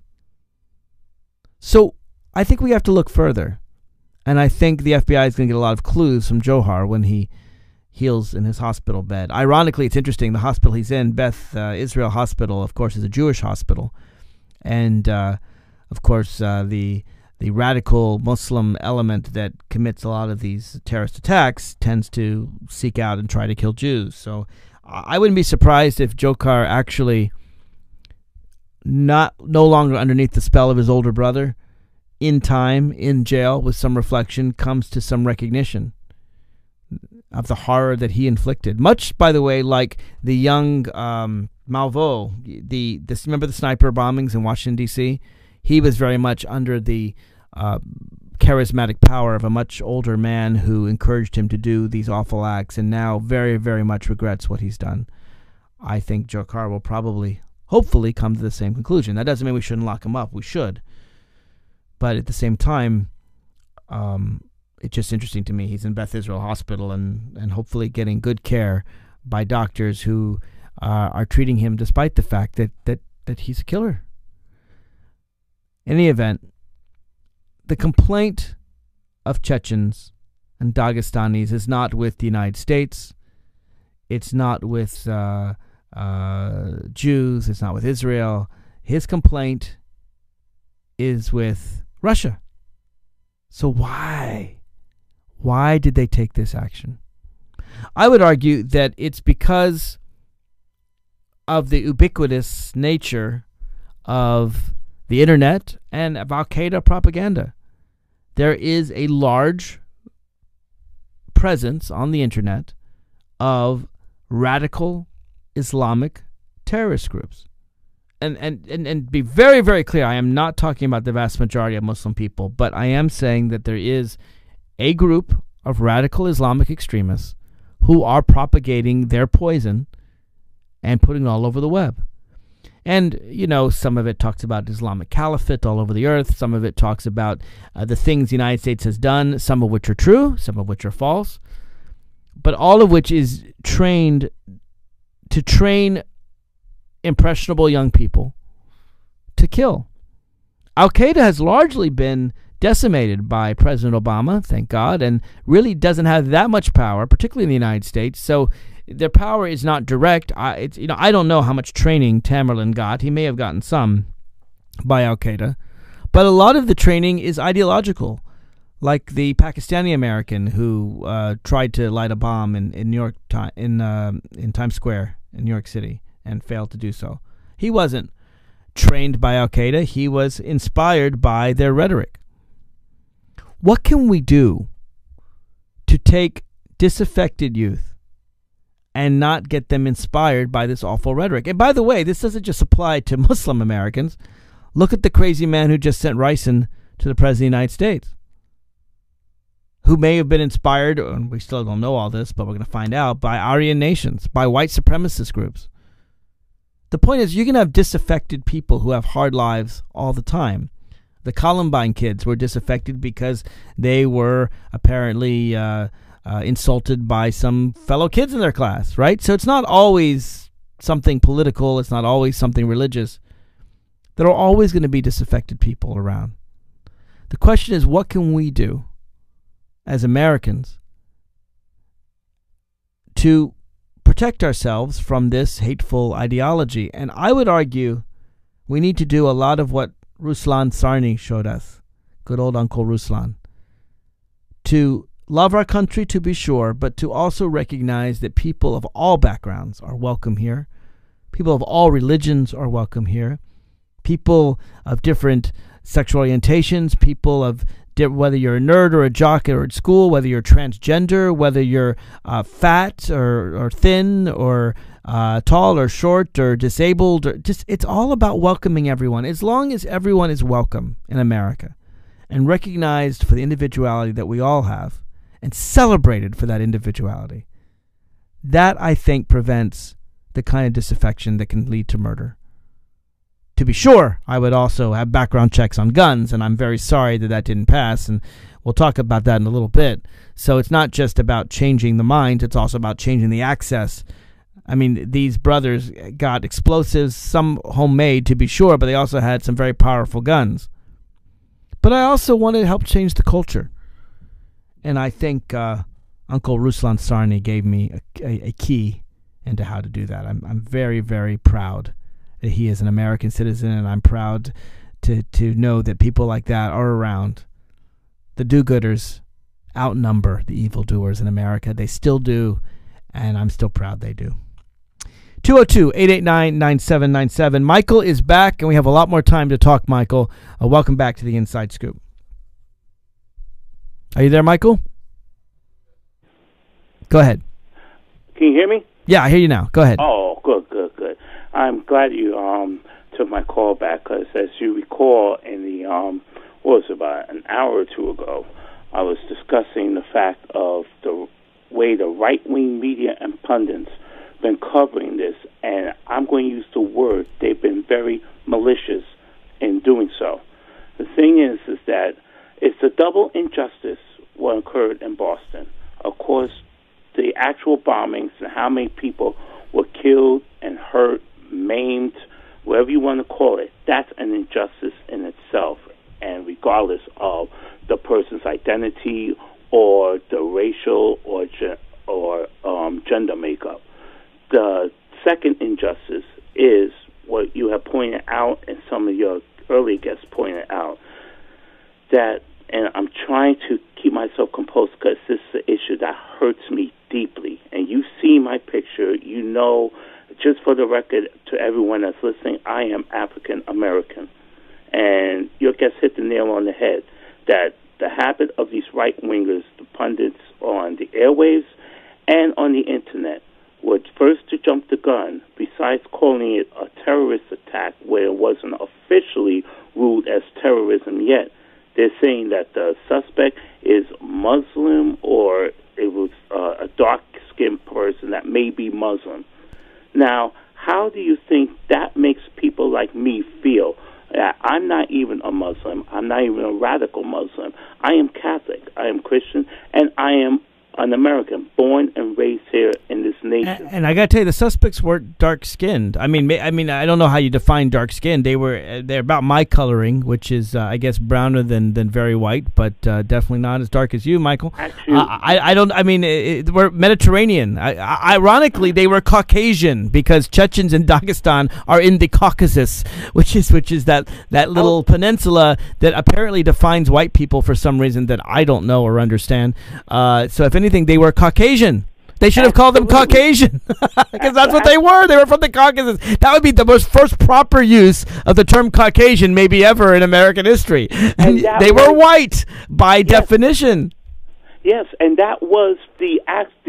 So I think we have to look further. And I think the FBI is going to get a lot of clues from Dzhokhar when he heals in his hospital bed. Ironically, it's interesting, the hospital he's in, Beth Israel Hospital, of course, is a Jewish hospital. And, of course, the radical Muslim element that commits a lot of these terrorist attacks tends to seek out and try to kill Jews. So I wouldn't be surprised if Dzhokhar actually, no longer underneath the spell of his older brother, in time, in jail, with some reflection, comes to some recognition of the horror that he inflicted. Much, by the way, like the young Malvo, remember the sniper bombings in Washington, D.C.? He was very much under the charismatic power of a much older man who encouraged him to do these awful acts, and now very, very much regrets what he's done. I think Dzhokhar will probably, hopefully, come to the same conclusion. That doesn't mean we shouldn't lock him up. We should. But at the same time, it's just interesting to me. He's in Beth Israel Hospital and hopefully getting good care by doctors who are treating him despite the fact that he's a killer. In any event, the complaint of Chechens and Dagestanis is not with the United States. It's not with Jews. It's not with Israel. His complaint is with Russia. So why? Why did they take this action? I would argue that it's because of the ubiquitous nature of the internet and of Al-Qaeda propaganda. There is a large presence on the internet of radical Islamic terrorist groups. And be very, very clear, I am not talking about the vast majority of Muslim people, but I am saying that there is a group of radical Islamic extremists who are propagating their poison and putting it all over the web. And, you know, some of it talks about Islamic caliphate all over the earth. Some of it talks about the things the United States has done, some of which are true, some of which are false, but all of which is trained to train impressionable young people to kill. Al-Qaeda has largely been decimated by President Obama, thank God, and really doesn't have that much power, particularly in the United States. So their power is not direct. I don't know how much training Tamerlan got. He may have gotten some by Al-Qaeda, but a lot of the training is ideological, like the Pakistani American who tried to light a bomb in New York in Times Square in New York City and failed to do so. He wasn't trained by Al-Qaeda. He was inspired by their rhetoric. What can we do to take disaffected youth and not get them inspired by this awful rhetoric? And by the way, this doesn't just apply to Muslim Americans. Look at the crazy man who just sent ricin to the President of the United States, who may have been inspired, and we still don't know all this, but we're going to find out, by Aryan nations, by white supremacist groups. The point is, you can have disaffected people who have hard lives all the time. The Columbine kids were disaffected because they were apparently insulted by some fellow kids in their class, right? So it's not always something political. It's not always something religious. There are always going to be disaffected people around. The question is, what can we do as Americans to protect ourselves from this hateful ideology? And I would argue we need to do a lot of what Ruslan Sarni showed us, good old Uncle Ruslan, to love our country, to be sure, but to also recognize that people of all backgrounds are welcome here. People of all religions are welcome here. People of different sexual orientations, people of whether you're a nerd or a jock or at school, whether you're transgender, whether you're fat or thin or tall or short or disabled, or just, it's all about welcoming everyone. As long as everyone is welcome in America and recognized for the individuality that we all have and celebrated for that individuality, that I think prevents the kind of disaffection that can lead to murder. To be sure, I would also have background checks on guns, and I'm very sorry that that didn't pass, and we'll talk about that in a little bit. So it's not just about changing the mind, it's also about changing the access. I mean, these brothers got explosives, some homemade to be sure, but they also had some very powerful guns. But I also wanted to help change the culture. And I think Uncle Ruslan Sarni gave me a key into how to do that. I'm very, very proud that he is an American citizen, and I'm proud to know that people like that are around. The do-gooders outnumber the evildoers in America. They still do, and I'm still proud they do. 202-889-9797. Michael is back, and we have a lot more time to talk, Michael. Welcome back to the Inside Scoop. Are you there, Michael? Go ahead. Can you hear me? Yeah, I hear you now. Go ahead. Oh, good. I'm glad you took my call back, because as you recall, in the what was it, about an hour or two ago, I was discussing the fact of the way the right-wing media and pundits been covering this, and I'm going to use the word, they've been very malicious in doing so. The thing is that it's a double injustice what occurred in Boston. Of course, the actual bombings and how many people were killed and hurt, maimed, whatever you want to call it, that's an injustice in itself, and regardless of the person's identity or the racial or gender makeup. The second injustice is what you have pointed out, and some of your early guests pointed out, that, and I'm trying to keep myself composed because this is an issue that hurts me deeply, and you see my picture, you know. Just for the record, to everyone that's listening, I am African American. And your guest hit the nail on the head, that the habit of these right-wingers, the pundits on the airwaves and on the Internet, were first to jump the gun, besides calling it a terrorist attack where it wasn't officially ruled as terrorism yet. They're saying that the suspect is Muslim, or it was a dark-skinned person that may be Muslim. Now, how do you think that makes people like me feel? I'm not even a Muslim. I'm not even a radical Muslim. I am Catholic. I am Christian, and I am an American, born and raised here in this nation. And I got to tell you, the suspects weren't dark-skinned. I mean, I don't know how you define dark-skinned. They're about my coloring, which is, I guess, browner than very white, but definitely not as dark as you, Michael. Actually, we're Mediterranean. Ironically, they were Caucasian, because Chechens and Dagestan are in the Caucasus, which is that little peninsula that apparently defines white people for some reason that I don't know or understand. So if anything, they were Caucasian. They should have called them Caucasian, because that's what they were. They were from the Caucasus. That would be the first proper use of the term Caucasian maybe ever in American history. And they were white by definition. Yes, and that was the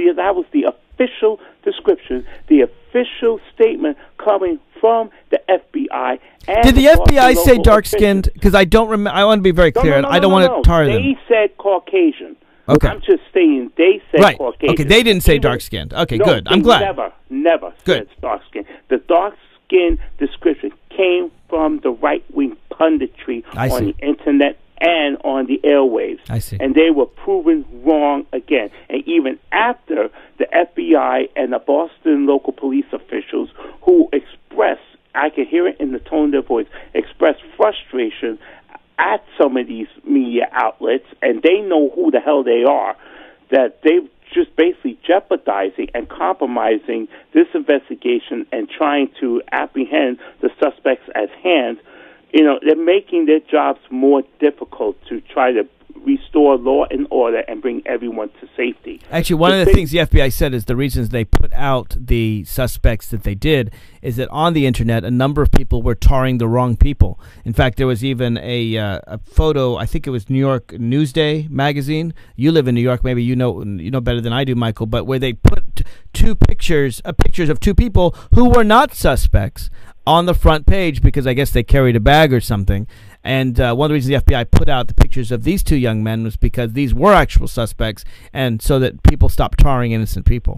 official description, the official statement coming from the FBI. And did the FBI say dark-skinned? Because I don't remember. I want to be very clear. I don't want to tar them. They said Caucasian. Okay. I'm just saying they said Caucasian. Okay, they didn't say dark-skinned. Okay, good. I'm glad. Never said dark-skinned. The dark-skinned description came from the right-wing punditry on the internet and on the airwaves. I see. And they were proven wrong again. And even after the FBI and the Boston local police officials who expressed, I can hear it in the tone of their voice, expressed frustration at some of these media outlets, and they know who the hell they are, that they're just basically jeopardizing and compromising this investigation and trying to apprehend the suspects at hand. You know, they're making their jobs more difficult to try to restore law and order and bring everyone to safety. Actually, one of the things the FBI said is the reasons they put out the suspects that they did is that on the internet, a number of people were tarring the wrong people. In fact, there was even a photo. I think it was New York Newsday magazine. You live in New York, maybe you know better than I do, Michael. But where they put two pictures of two people who were not suspects on the front page because I guess they carried a bag or something. And one of the reasons the FBI put out the pictures of these two young men was because these were actual suspects, and so that people stopped tarring innocent people.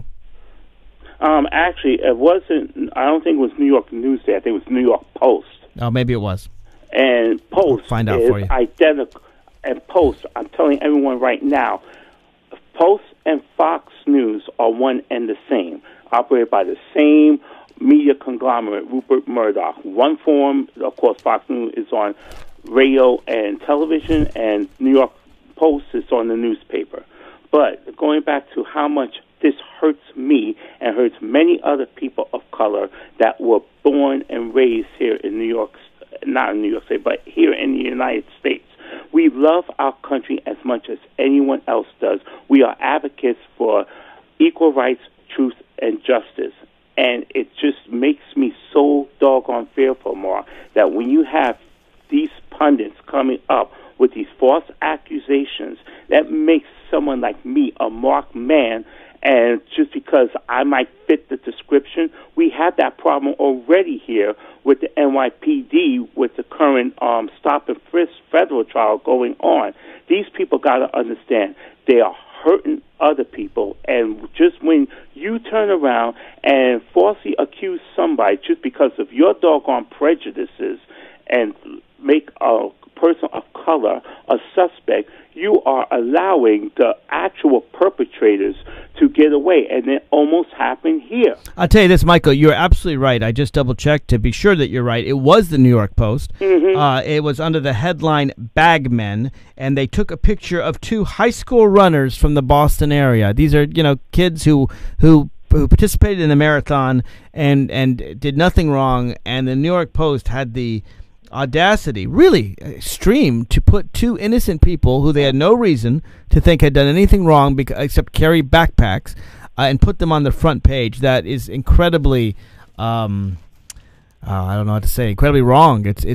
Actually, it wasn't. I don't think it was New York Newsday. I think it was New York Post. Oh, maybe it was. And Post I'll find out is for you. identical. And Post, I'm telling everyone right now, Post and Fox News are one and the same, operated by the same media conglomerate, Rupert Murdoch. One form, of course, Fox News is on radio and television, and New York Post is on the newspaper. But going back to how much this hurts me and hurts many other people of color that were born and raised here in New York, not in New York State, but here in the United States. We love our country as much as anyone else does. We are advocates for equal rights, truth, and justice. And it just makes me so doggone fearful, Mark, that when you have these pundits coming up with these false accusations, that makes someone like me a marked man. And just because I might fit the description, we have that problem already here with the NYPD, with the current stop and frisk federal trial going on. These people got to understand they are hurting other people, and just when you turn around and falsely accuse somebody just because of your doggone prejudices and make a person of color a suspect, you are allowing the actual perpetrators to get away, and it almost happened here. I'll tell you this, Michael, you're absolutely right. I just double-checked to be sure that you're right. It was the New York Post. Mm-hmm. It was under the headline Bagmen, and they took a picture of two high school runners from the Boston area. These are, kids who participated in the marathon and did nothing wrong, and the New York Post had the audacity, really extreme, to put two innocent people who they had no reason to think had done anything wrong except carry backpacks, and put them on the front page. That is incredibly, I don't know what to say, incredibly wrong. It's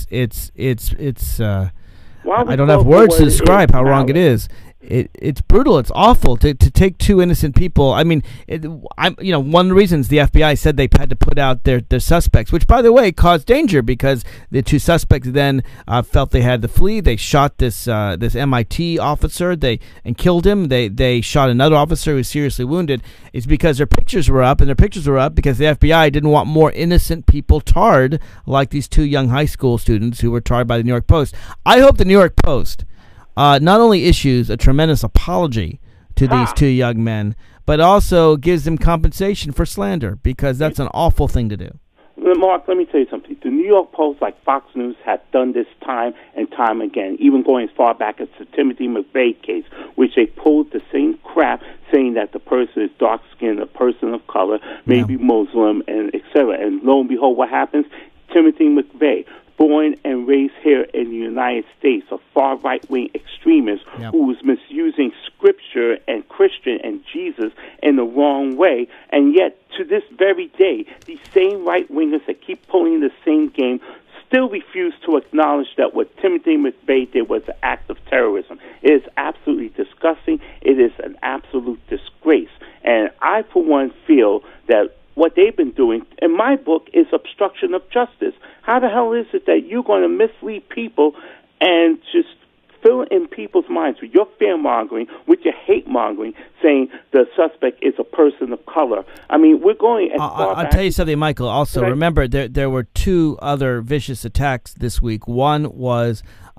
I don't have words to describe how wrong it is. It's brutal. It's awful to take two innocent people. I mean, one of the reasons the FBI said they had to put out their suspects, which, by the way, caused danger because the two suspects then felt they had to flee. They shot this MIT officer and killed him. They shot another officer who was seriously wounded. It's because their pictures were up, and their pictures were up because the FBI didn't want more innocent people tarred like these two young high school students who were tarred by the New York Post. I hope the New York Post not only issues a tremendous apology to these two young men, but also gives them compensation for slander, because that's an awful thing to do. Mark, let me tell you something. The New York Post, like Fox News, have done this time and time again, even going as far back as the Timothy McVeigh case, which they pulled the same crap, saying that the person is dark-skinned, a person of color, maybe Muslim, and et cetera. And lo and behold, what happens? Timothy McVeigh, born and raised here in the United States, a far right-wing extremist, extremist who was misusing Scripture and Christian and Jesus in the wrong way. And yet, to this very day, these same right-wingers that keep pulling the same game still refuse to acknowledge that what Timothy McVeigh did was an act of terrorism. It is absolutely disgusting. It is an absolute disgrace. And I, for one, feel that what they've been doing, in my book, is obstruction of justice. How the hell is it that you're going to mislead people and just fill in people's minds with your fear-mongering, with your hate-mongering, saying the suspect is a person of color? I mean, we're going as far I'll back. tell you something, Michael. Also, remember, there were two other vicious attacks this week. One was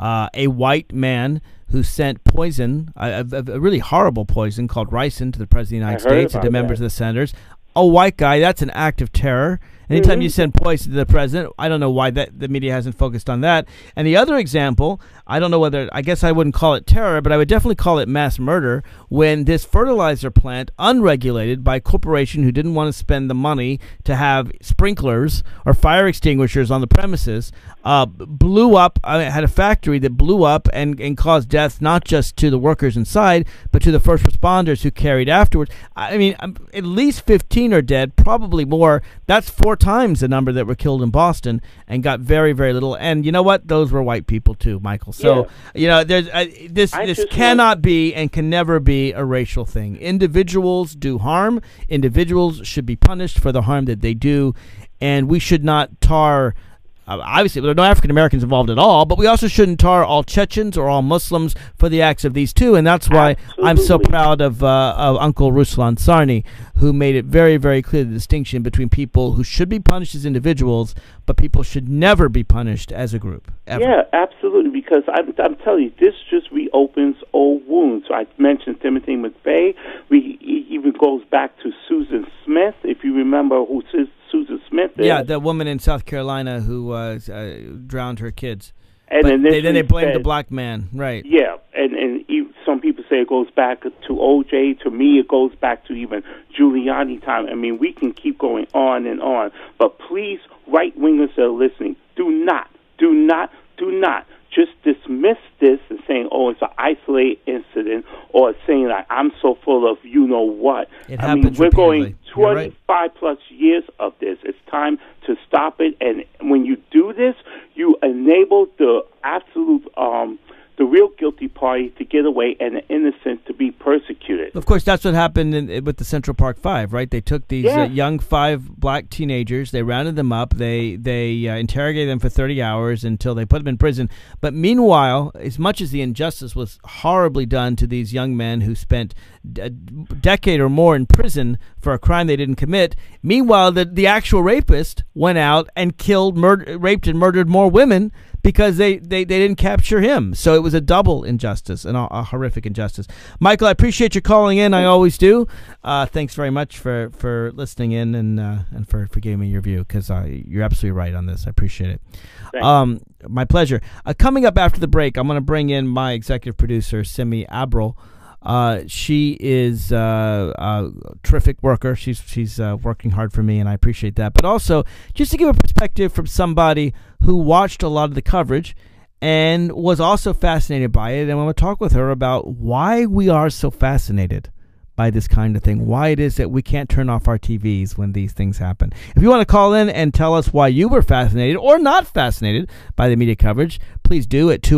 a white man who sent poison, a really horrible poison called ricin, to the President of the United States and to members of the senators. A white guy, that's an act of terror. Anytime you send poison to the president, I don't know why the media hasn't focused on that. And the other example, I don't know whether, I guess I wouldn't call it terror, but I would definitely call it mass murder, when this fertilizer plant, unregulated by a corporation who didn't want to spend the money to have sprinklers or fire extinguishers on the premises, blew up, had a factory that blew up and caused death not just to the workers inside, but to the first responders who carried afterwards. I mean, at least 15 are dead, probably more. That's 4 times the number that were killed in Boston and got very, very little. And you know what? Those were white people too, Michael. So, you know, there's this cannot be and can never be a racial thing. Individuals do harm. Individuals should be punished for the harm that they do. And we should not tar... obviously, there are no African Americans involved at all, but we also shouldn't tar all Chechens or all Muslims for the acts of these two, and that's why I'm so proud of Uncle Ruslan Sarni, who made it very, very clear the distinction between people who should be punished as individuals, but people should never be punished as a group. Ever. Yeah, absolutely, because I'm telling you, this just reopens old wounds. I mentioned Timothy McVeigh. It even goes back to Susan Smith, if you remember who Susan Smith is. Yeah, the woman in South Carolina who drowned her kids. And then they blamed the black man, right? Yeah, and some people say it goes back to O.J. To me, it goes back to even Giuliani time. I mean, we can keep going on and on. But please, right-wingers that are listening, do not just dismiss this and saying, oh, it's an isolated incident, or saying like, I'm so full of you-know-what. I mean, we're repeatedly. going 25-plus years of this. It's time to stop it. And when you do this, you enable the absolute, the real guilty party to get away and the innocent to be persecuted. Of course, that's what happened with the Central Park Five, right? They took these young 5 black teenagers, they rounded them up, they interrogated them for 30 hours until they put them in prison. But meanwhile, as much as the injustice was horribly done to these young men who spent a decade or more in prison for a crime they didn't commit, meanwhile, the actual rapist went out and raped and murdered more women because they didn't capture him. So it was a double injustice and a horrific injustice. Michael, I appreciate you calling in. I always do. Thanks very much for listening in and for giving me your view, because you're absolutely right on this. I appreciate it. My pleasure. Coming up after the break, I'm going to bring in my executive producer, Simi Abril. She is a terrific worker. She's working hard for me, and I appreciate that. But also, just to give a perspective from somebody who watched a lot of the coverage and was also fascinated by it, and I want to talk with her about why we are so fascinated by this kind of thing, why it is that we can't turn off our TVs when these things happen. If you want to call in and tell us why you were fascinated or not fascinated by the media coverage, please do at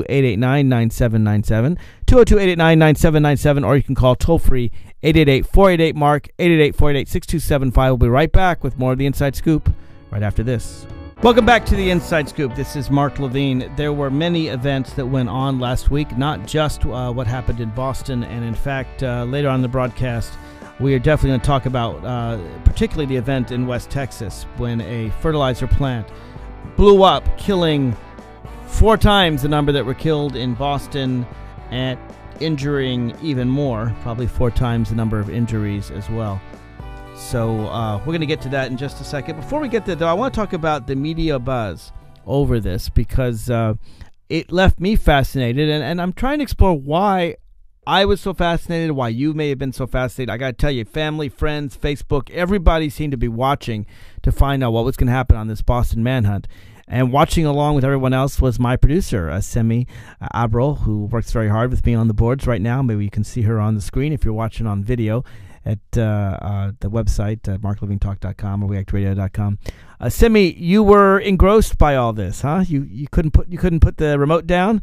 202-889-9797, 202-889-9797, or you can call toll-free 888-488-MARK, 888-488-6275. We'll be right back with more of the Inside Scoop right after this. Welcome back to the Inside Scoop. This is Mark Levine. There were many events that went on last week, not just what happened in Boston. And in fact, later on in the broadcast, we are definitely going to talk about particularly the event in West Texas when a fertilizer plant blew up, killing 4 times the number that were killed in Boston and injuring even more, probably 4 times the number of injuries as well. So we're going to get to that in just a second. Before we get there, though, I want to talk about the media buzz over this, because it left me fascinated, and I'm trying to explore why I was so fascinated, why you may have been so fascinated. I got to tell you, family, friends, Facebook, everybody seemed to be watching to find out what was going to happen on this Boston manhunt. And watching along with everyone else was my producer, Semi Abril, who works very hard with me on the boards right now. Maybe you can see her on the screen if you're watching on video at the website, marklevinetalk.com or reactradio.com. Semi, you were engrossed by all this, huh? You couldn't put the remote down?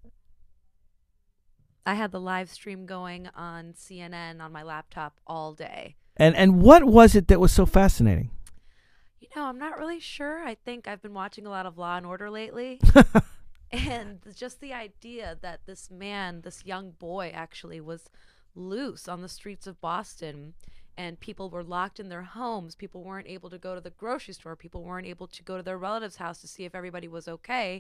I had the live stream going on CNN on my laptop all day. And what was it that was so fascinating? You know, I'm not really sure. I think I've been watching a lot of Law and Order lately. And just the idea that this man, this young boy actually was loose on the streets of Boston, and people were locked in their homes. People weren't able to go to the grocery store. People weren't able to go to their relative's house to see if everybody was okay.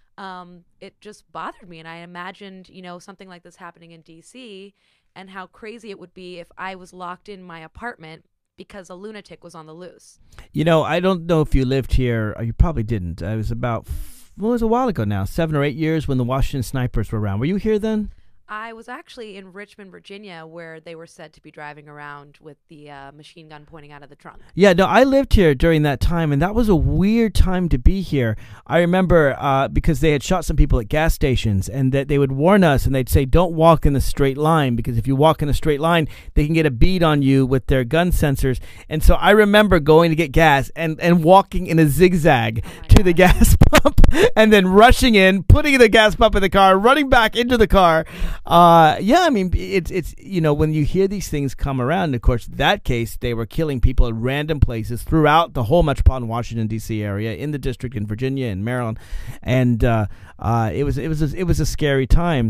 It just bothered me. And I imagined, you know, something like this happening in D.C. and how crazy it would be if I was locked in my apartment because a lunatic was on the loose. You know, I don't know if you lived here. You probably didn't. It was about, it was a while ago now, 7 or 8 years when the Washington snipers were around. Were you here then? I was actually in Richmond, Virginia, where they were said to be driving around with the machine gun pointing out of the trunk. Yeah, no, I lived here during that time, and that was a weird time to be here. I remember because they had shot some people at gas stations, and that they would warn us, and they'd say, don't walk in a straight line, because if you walk in a straight line, they can get a bead on you with their gun sensors. And so I remember going to get gas and walking in a zigzag to the gas pump, and then rushing in, putting the gas pump in the car, running back into the car. Yeah, I mean, it's you know, when you hear these things come around, of course, that case, they were killing people at random places throughout the whole metropolitan Washington, D.C. area, in the district, in Virginia and Maryland, and it was a scary time.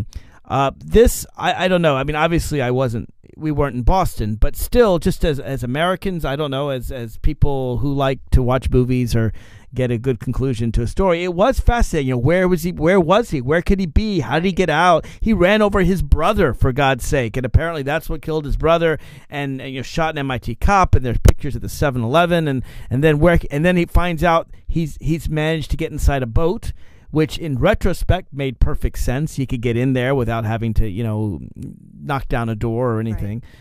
I don't know. I mean, obviously, we weren't in Boston, but still, just as Americans, I don't know, as people who like to watch movies or get a good conclusion to a story, it was fascinating. You know, where was he? Where could he be? How did he get out? He ran over his brother, for God's sake, and apparently that's what killed his brother. And you know, shot an MIT cop. And there's pictures at the 7-Eleven, and then he finds out he's managed to get inside a boat, which in retrospect made perfect sense. He could get in there without having to, you know, knock down a door or anything. Right.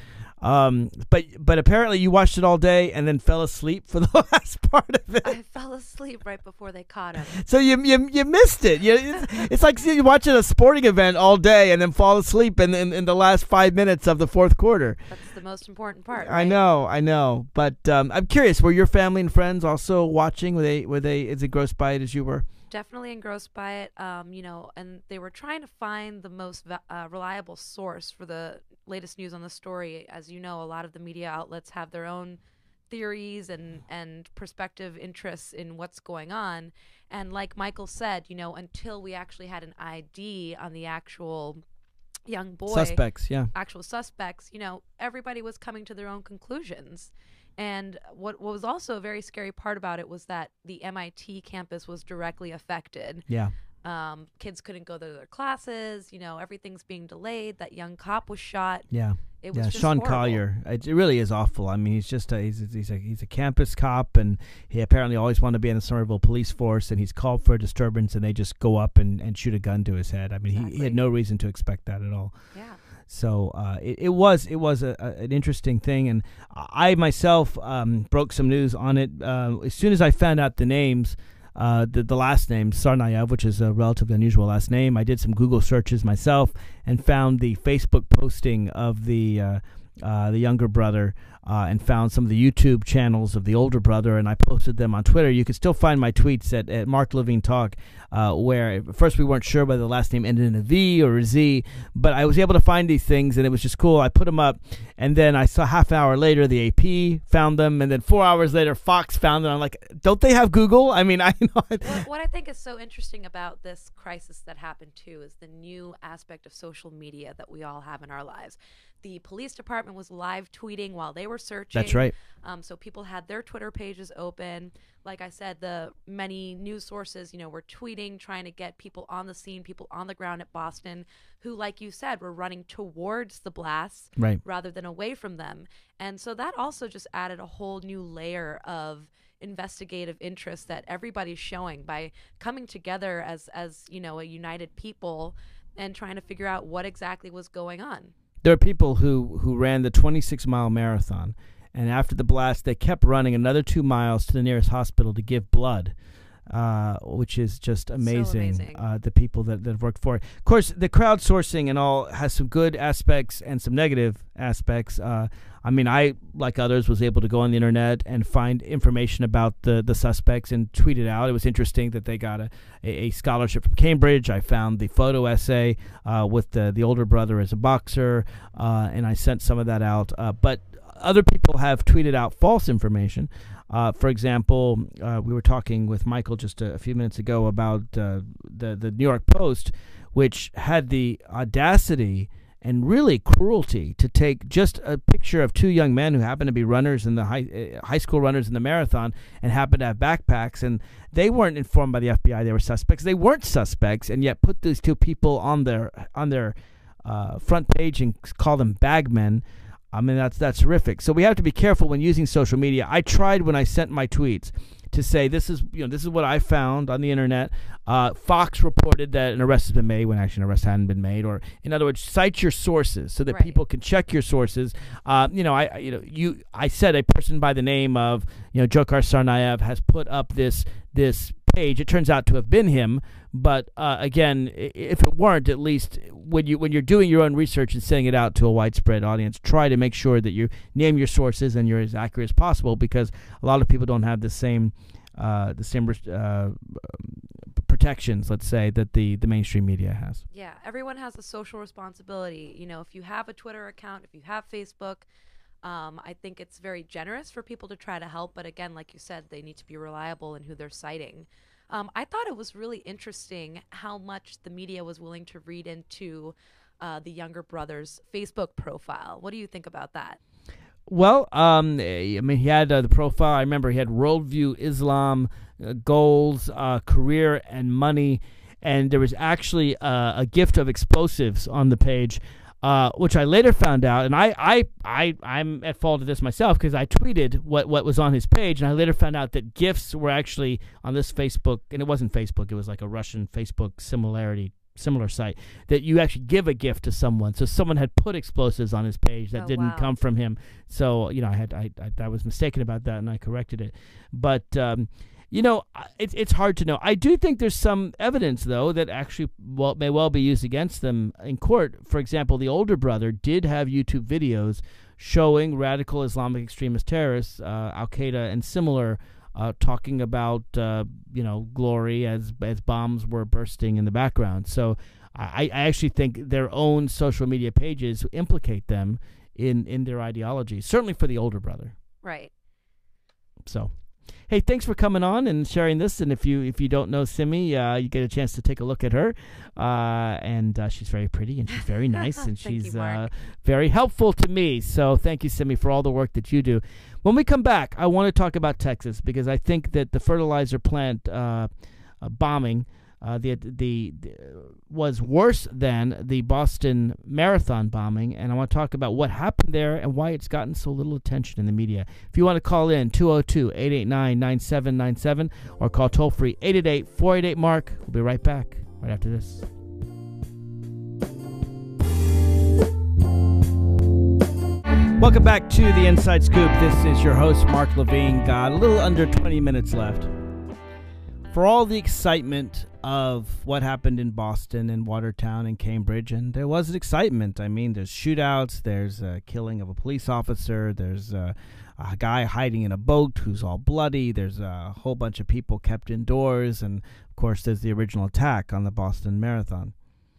But apparently you watched it all day and then fell asleep for the last part of it. I fell asleep right before they caught him. So you missed it. It's like you're watching a sporting event all day and then fall asleep in the last 5 minutes of the fourth quarter. That's the most important part, right? I know. But I'm curious, were your family and friends also watching? Were they as engrossed by it as you were? Definitely engrossed by it, you know, and they were trying to find the most reliable source for the latest news on the story. As you know, a lot of the media outlets have their own theories and perspective interests in what's going on. And like Michael said, you know, until we actually had an ID on the actual young boy. Actual suspects, you know, everybody was coming to their own conclusions. And what was also a very scary part about it was that the MIT campus was directly affected. Yeah. Kids couldn't go to their classes. You know, everything's being delayed. That young cop was shot. Yeah. It was just Sean horrible. Collier. It really is awful. I mean, he's just he's a campus cop, and he apparently always wanted to be in the Somerville police force, and he's called for a disturbance, and they just go up and shoot a gun to his head. I mean, he had no reason to expect that at all. Yeah. So it was an interesting thing, and I myself broke some news on it as soon as I found out the names, the last name Tsarnaev, which is a relatively unusual last name. I did some Google searches myself and found the Facebook posting of the younger brother, and found some of the YouTube channels of the older brother, and I posted them on Twitter. You can still find my tweets at Mark Levine Talk, where at first we weren't sure whether the last name ended in a V or a Z, but I was able to find these things, and it was just cool. I put them up, and then I saw half an hour later the AP found them, and then 4 hours later Fox found them. I'm like, don't they have Google? I mean, I know. What I think is so interesting about this crisis that happened too is the new aspect of social media that we all have in our lives. The police department was live tweeting while they were searching. That's right. So people had their Twitter pages open. Like I said, the many news sources, you know, were tweeting, trying to get people on the scene, people on the ground at Boston who, like you said, were running towards the blasts rather than away from them. And so that also just added a whole new layer of investigative interest that everybody's showing by coming together as you know, a united people and trying to figure out what exactly was going on. There are people who ran the 26-mile marathon, and after the blast, they kept running another 2 miles to the nearest hospital to give blood. which is just amazing. amazing. The people that have worked for it. Of course, the crowdsourcing and all has some good aspects and some negative aspects. I mean, I, like others, was able to go on the internet and find information about the suspects and tweet it out. It was interesting that they got a scholarship from Cambridge. I found the photo essay with the older brother as a boxer, and I sent some of that out. But other people have tweeted out false information. For example, we were talking with Michael just a few minutes ago about the New York Post, which had the audacity and really cruelty to take just a picture of two young men who happened to be runners in the high school runners in the marathon and happened to have backpacks, and they weren't informed by the FBI they were suspects. They weren't suspects, and yet put these two people on their front page and call them bagmen. I mean, that's horrific. So we have to be careful when using social media. I tried when I sent my tweets to say this is what I found on the internet. Fox reported that an arrest has been made when actually an arrest hadn't been made, or in other words, cite your sources so that Right. people can check your sources. I said a person by the name of Dzhokhar Tsarnaev has put up this page. It turns out to have been him, but again, if it weren't, at least when you're doing your own research and sending it out to a widespread audience, try to make sure that you name your sources and you're as accurate as possible, because a lot of people don't have the same protections, let's say, that the mainstream media has. Yeah, everyone has a social responsibility. If you have a Twitter account, if you have Facebook, I think it's very generous for people to try to help. But again, like you said, they need to be reliable in who they're citing. I thought it was really interesting how much the media was willing to read into the younger brother's Facebook profile. What do you think about that? Well, I mean, he had the profile. I remember he had worldview, Islam, goals, career, and money. And there was actually a gift of explosives on the page, which I later found out. And I'm at fault of this myself, because I tweeted what was on his page, and I later found out that gifts were actually on this Facebook, and it wasn't Facebook. It was like a Russian Facebook similar site, that you actually give a gift to someone. So someone had put explosives on his page that didn't come from him. So I was mistaken about that, and I corrected it. But it's hard to know. I do think there's some evidence, though, that actually may well be used against them in court. For example, the older brother did have YouTube videos showing radical Islamic extremist terrorists, Al Qaeda and similar, talking about glory as bombs were bursting in the background. So I actually think their own social media pages implicate them in their ideology, certainly for the older brother. Right. So, hey, thanks for coming on and sharing this. And if you don't know Simi, you get a chance to take a look at her. And she's very pretty, and she's very nice, and she's very helpful to me. So thank you, Simi, for all the work that you do. When we come back, I want to talk about Texas, because I think that the fertilizer plant bombing was worse than the Boston Marathon bombing, and I want to talk about what happened there and why it's gotten so little attention in the media. If you want to call in, 202-889-9797, or call toll-free 888-488-MARK. We'll be right back right after this. Welcome back to the Inside Scoop. This is your host, Mark Levine. Got a little under 20 minutes left. For all the excitement of what happened in Boston and Watertown and Cambridge, and there was excitement. I mean, there's shootouts, there's a killing of a police officer, there's a guy hiding in a boat who's all bloody, there's a whole bunch of people kept indoors, and of course there's the original attack on the Boston Marathon.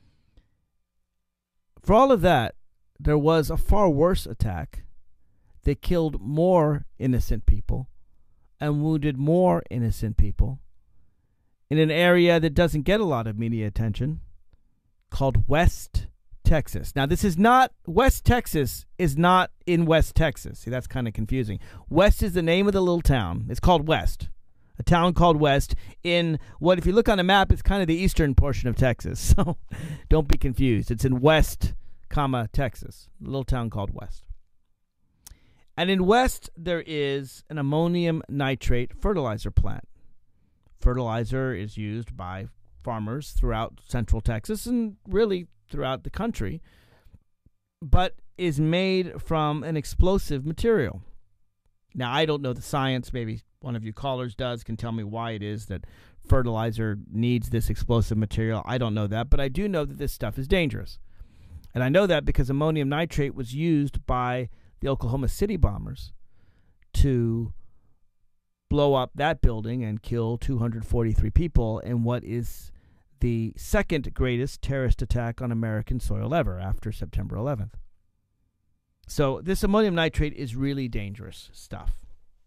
For all of that, there was a far worse attack that killed more innocent people and wounded more innocent people in an area that doesn't get a lot of media attention, called West Texas. Now, West Texas is not in West Texas. See, that's kind of confusing. West is the name of the little town. It's called West. A town called West in what, if you look on a map, is kind of the eastern portion of Texas. So don't be confused. It's in West, Texas. A little town called West. And in West, there is an ammonium nitrate fertilizer plant. Fertilizer is used by farmers throughout central Texas and really throughout the country, but is made from an explosive material. Now, I don't know the science. Maybe one of you callers does, can tell me why it is that fertilizer needs this explosive material. I don't know that, but I do know that this stuff is dangerous. And I know that because ammonium nitrate was used by the Oklahoma City bombers to blow up that building and kill 243 people in what is the second greatest terrorist attack on American soil ever after September 11th. So this ammonium nitrate is really dangerous stuff.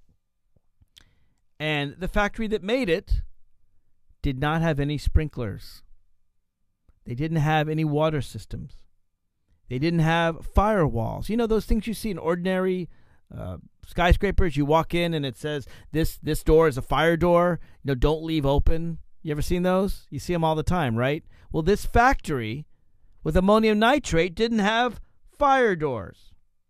And the factory that made it did not have any sprinklers. They didn't have any water systems. They didn't have firewalls. You know those things you see in ordinary skyscrapers? You walk in and it says, this door is a fire door. Don't leave open. You ever seen those? You see them all the time, right? Well, this factory with ammonium nitrate didn't have fire doors.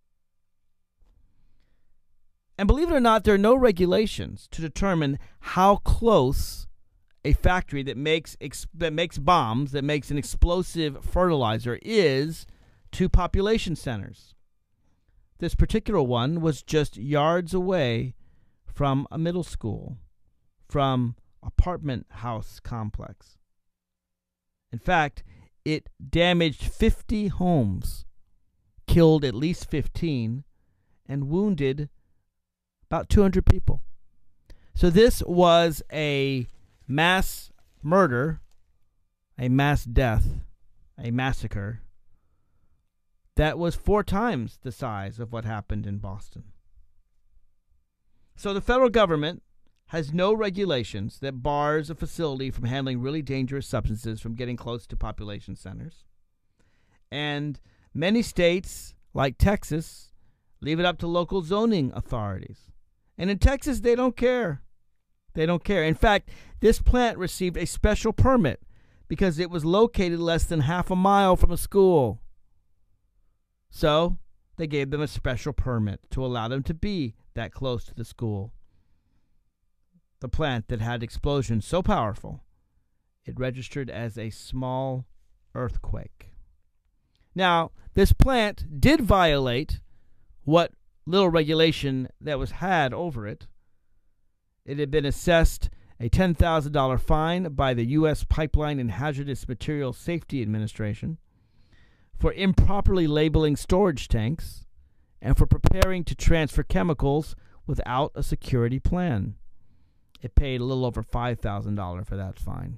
And believe it or not, there are no regulations to determine how close a factory that makes bombs, that makes an explosive fertilizer is to population centers. This particular one was just yards away from a middle school, from apartment house complex. In fact, it damaged 50 homes, killed at least 15, and wounded about 200 people. So this was a mass murder, a mass death, a massacre that was 4 times the size of what happened in Boston. So the federal government has no regulations that bars a facility from handling really dangerous substances from getting close to population centers. And many states, like Texas, leave it up to local zoning authorities. And in Texas, they don't care. They don't care. In fact, this plant received a special permit because it was located less than half a mile from a school. So they gave them a special permit to allow them to be that close to the school. The plant that had explosions so powerful, it registered as a small earthquake. Now, this plant did violate what little regulation that was had over it. It had been assessed a $10,000 fine by the U.S. Pipeline and Hazardous Materials Safety Administration for improperly labeling storage tanks and for preparing to transfer chemicals without a security plan. It paid a little over $5,000 for that fine.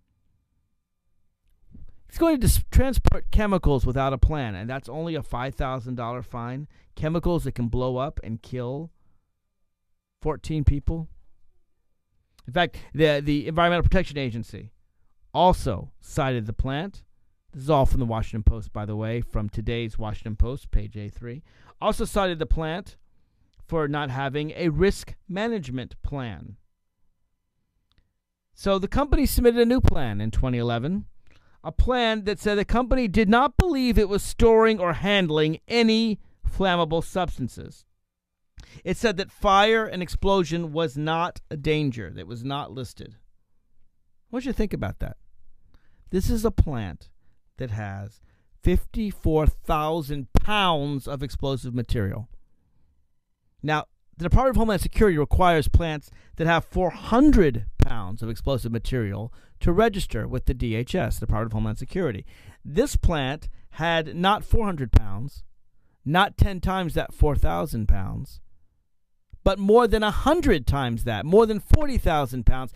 It's going to transport chemicals without a plan, and that's only a $5,000 fine. Chemicals that can blow up and kill 14 people. In fact, the Environmental Protection Agency also cited the plant. This is all from the Washington Post, by the way, from today's Washington Post, page A3. Also cited the plant for not having a risk management plan. So the company submitted a new plan in 2011, a plan that said the company did not believe it was storing or handling any flammable substances. It said that fire and explosion was not a danger, that was not listed. What do you think about that? This is a plant that has 54,000 pounds of explosive material. Now, the Department of Homeland Security requires plants that have 400 pounds of explosive material to register with the DHS, the Department of Homeland Security. This plant had not 400 pounds, not 10 times that 4,000 pounds, but more than 100 times that, more than 40,000 pounds,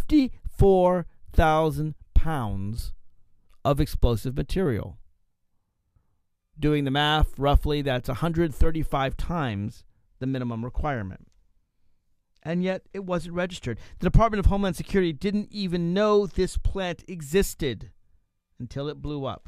54,000 pounds of explosive material. Doing the math, roughly, that's 135 times the minimum requirement. And yet, it wasn't registered. The Department of Homeland Security didn't even know this plant existed until it blew up.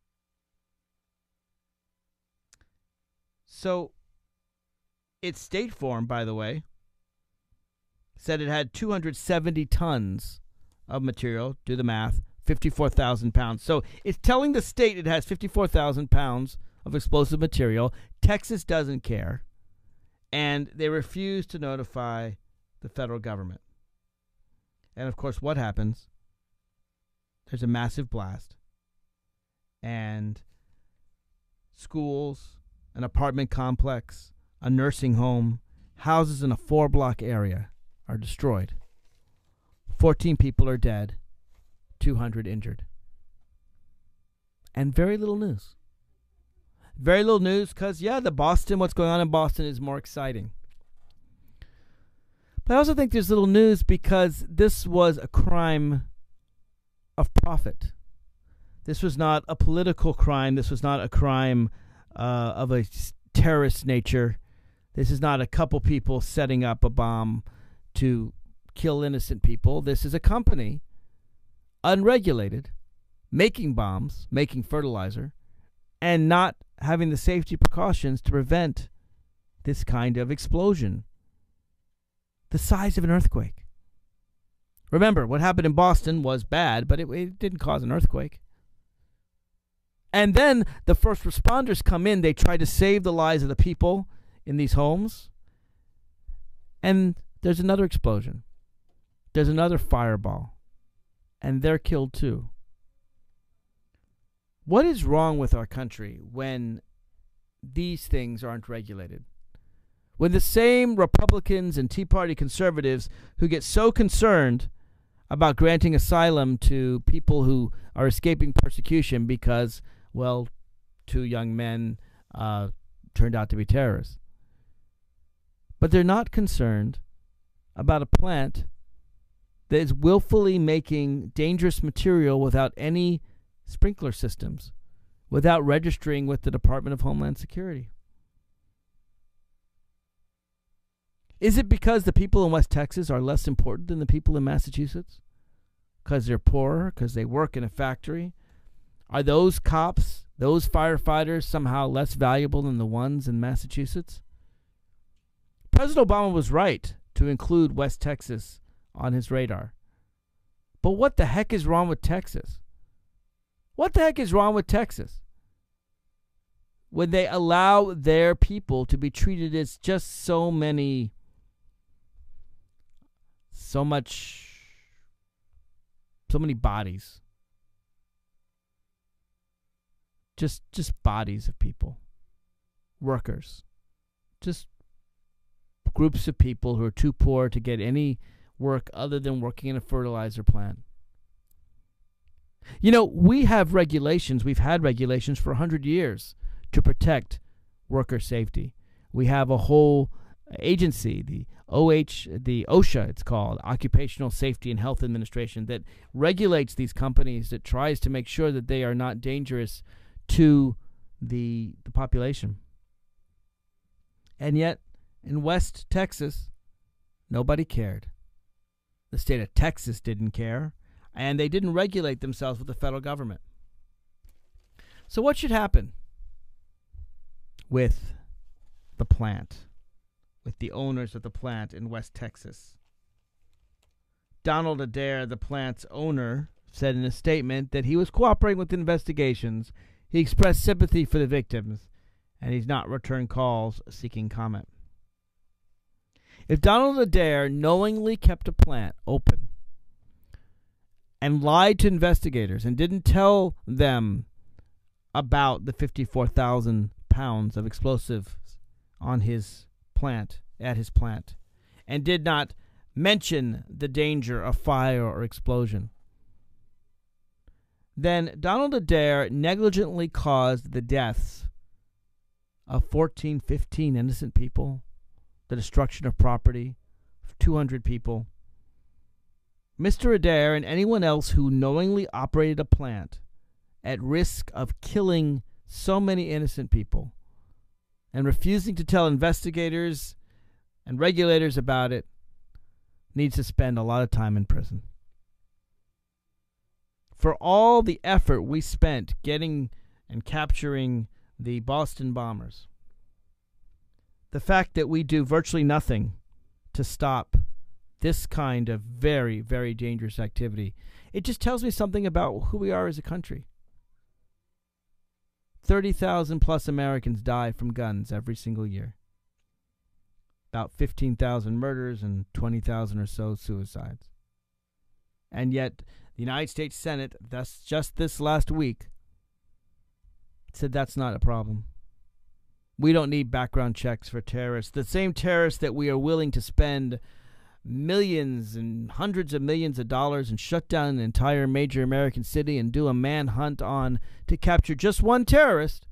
So, its state form, by the way, said it had 270 tons of material. Do the math. 54,000 pounds. So it's telling the state it has 54,000 pounds of explosive material. Texas doesn't care. And they refuse to notify the federal government. And of course, what happens? There's a massive blast. And schools, an apartment complex, a nursing home, houses in a 4-block area are destroyed. 14 people are dead, 200 injured. And very little news. Very little news because, what's going on in Boston is more exciting. But I also think there's little news because this was a crime of profit. This was not a political crime. This was not a crime of a terrorist nature. This is not a couple people setting up a bomb to kill innocent people. This is a company, unregulated, making bombs, making fertilizer, and not having the safety precautions to prevent this kind of explosion the size of an earthquake. Remember, what happened in Boston was bad, but it didn't cause an earthquake. And then the first responders come in. They try to save the lives of the people in these homes. And there's another explosion. There's another fireball. And they're killed too. What is wrong with our country when these things aren't regulated? When the same Republicans and Tea Party conservatives who get so concerned about granting asylum to people who are escaping persecution because, well, 2 young men turned out to be terrorists. But they're not concerned about a plant that is willfully making dangerous material without any sprinkler systems, without registering with the Department of Homeland Security. Is it because the people in West Texas are less important than the people in Massachusetts? Because they're poorer? Because they work in a factory? Are those cops, those firefighters, somehow less valuable than the ones in Massachusetts? President Obama was right to include West Texas on his radar. But what the heck is wrong with Texas? What the heck is wrong with Texas? When they allow their people to be treated as just so many bodies. Just bodies of people. Workers. Just groups of people who are too poor to get any work other than working in a fertilizer plant. You know, we have regulations. We've had regulations for 100 years to protect worker safety. We have a whole agency, the OSHA, it's called, Occupational Safety and Health Administration, that regulates these companies, that tries to make sure that they are not dangerous to the population. And yet, in West Texas, nobody cared. The state of Texas didn't care, and they didn't regulate themselves with the federal government. So what should happen with the plant, with the owners of the plant in West Texas? Donald Adair, the plant's owner, said in a statement that he was cooperating with investigations. He expressed sympathy for the victims, and he's not returned calls seeking comment. If Donald Adair knowingly kept a plant open and lied to investigators and didn't tell them about the 54,000 pounds of explosives on his plant, at his plant, and did not mention the danger of fire or explosion, then Donald Adair negligently caused the deaths of 15 innocent people, the destruction of property of 200 people. Mr. Adair and anyone else who knowingly operated a plant at risk of killing so many innocent people and refusing to tell investigators and regulators about it needs to spend a lot of time in prison. For all the effort we spent getting and capturing the Boston bombers, the fact that we do virtually nothing to stop this kind of very, very dangerous activity, it just tells me something about who we are as a country. 30,000 plus Americans die from guns every single year. About 15,000 murders and 20,000 or so suicides. And yet, the United States Senate, thus just this last week, said that's not a problem. We don't need background checks for terrorists. The same terrorists that we are willing to spend millions and hundreds of millions of dollars and shut down an entire major American city and do a manhunt on to capture just one terrorist,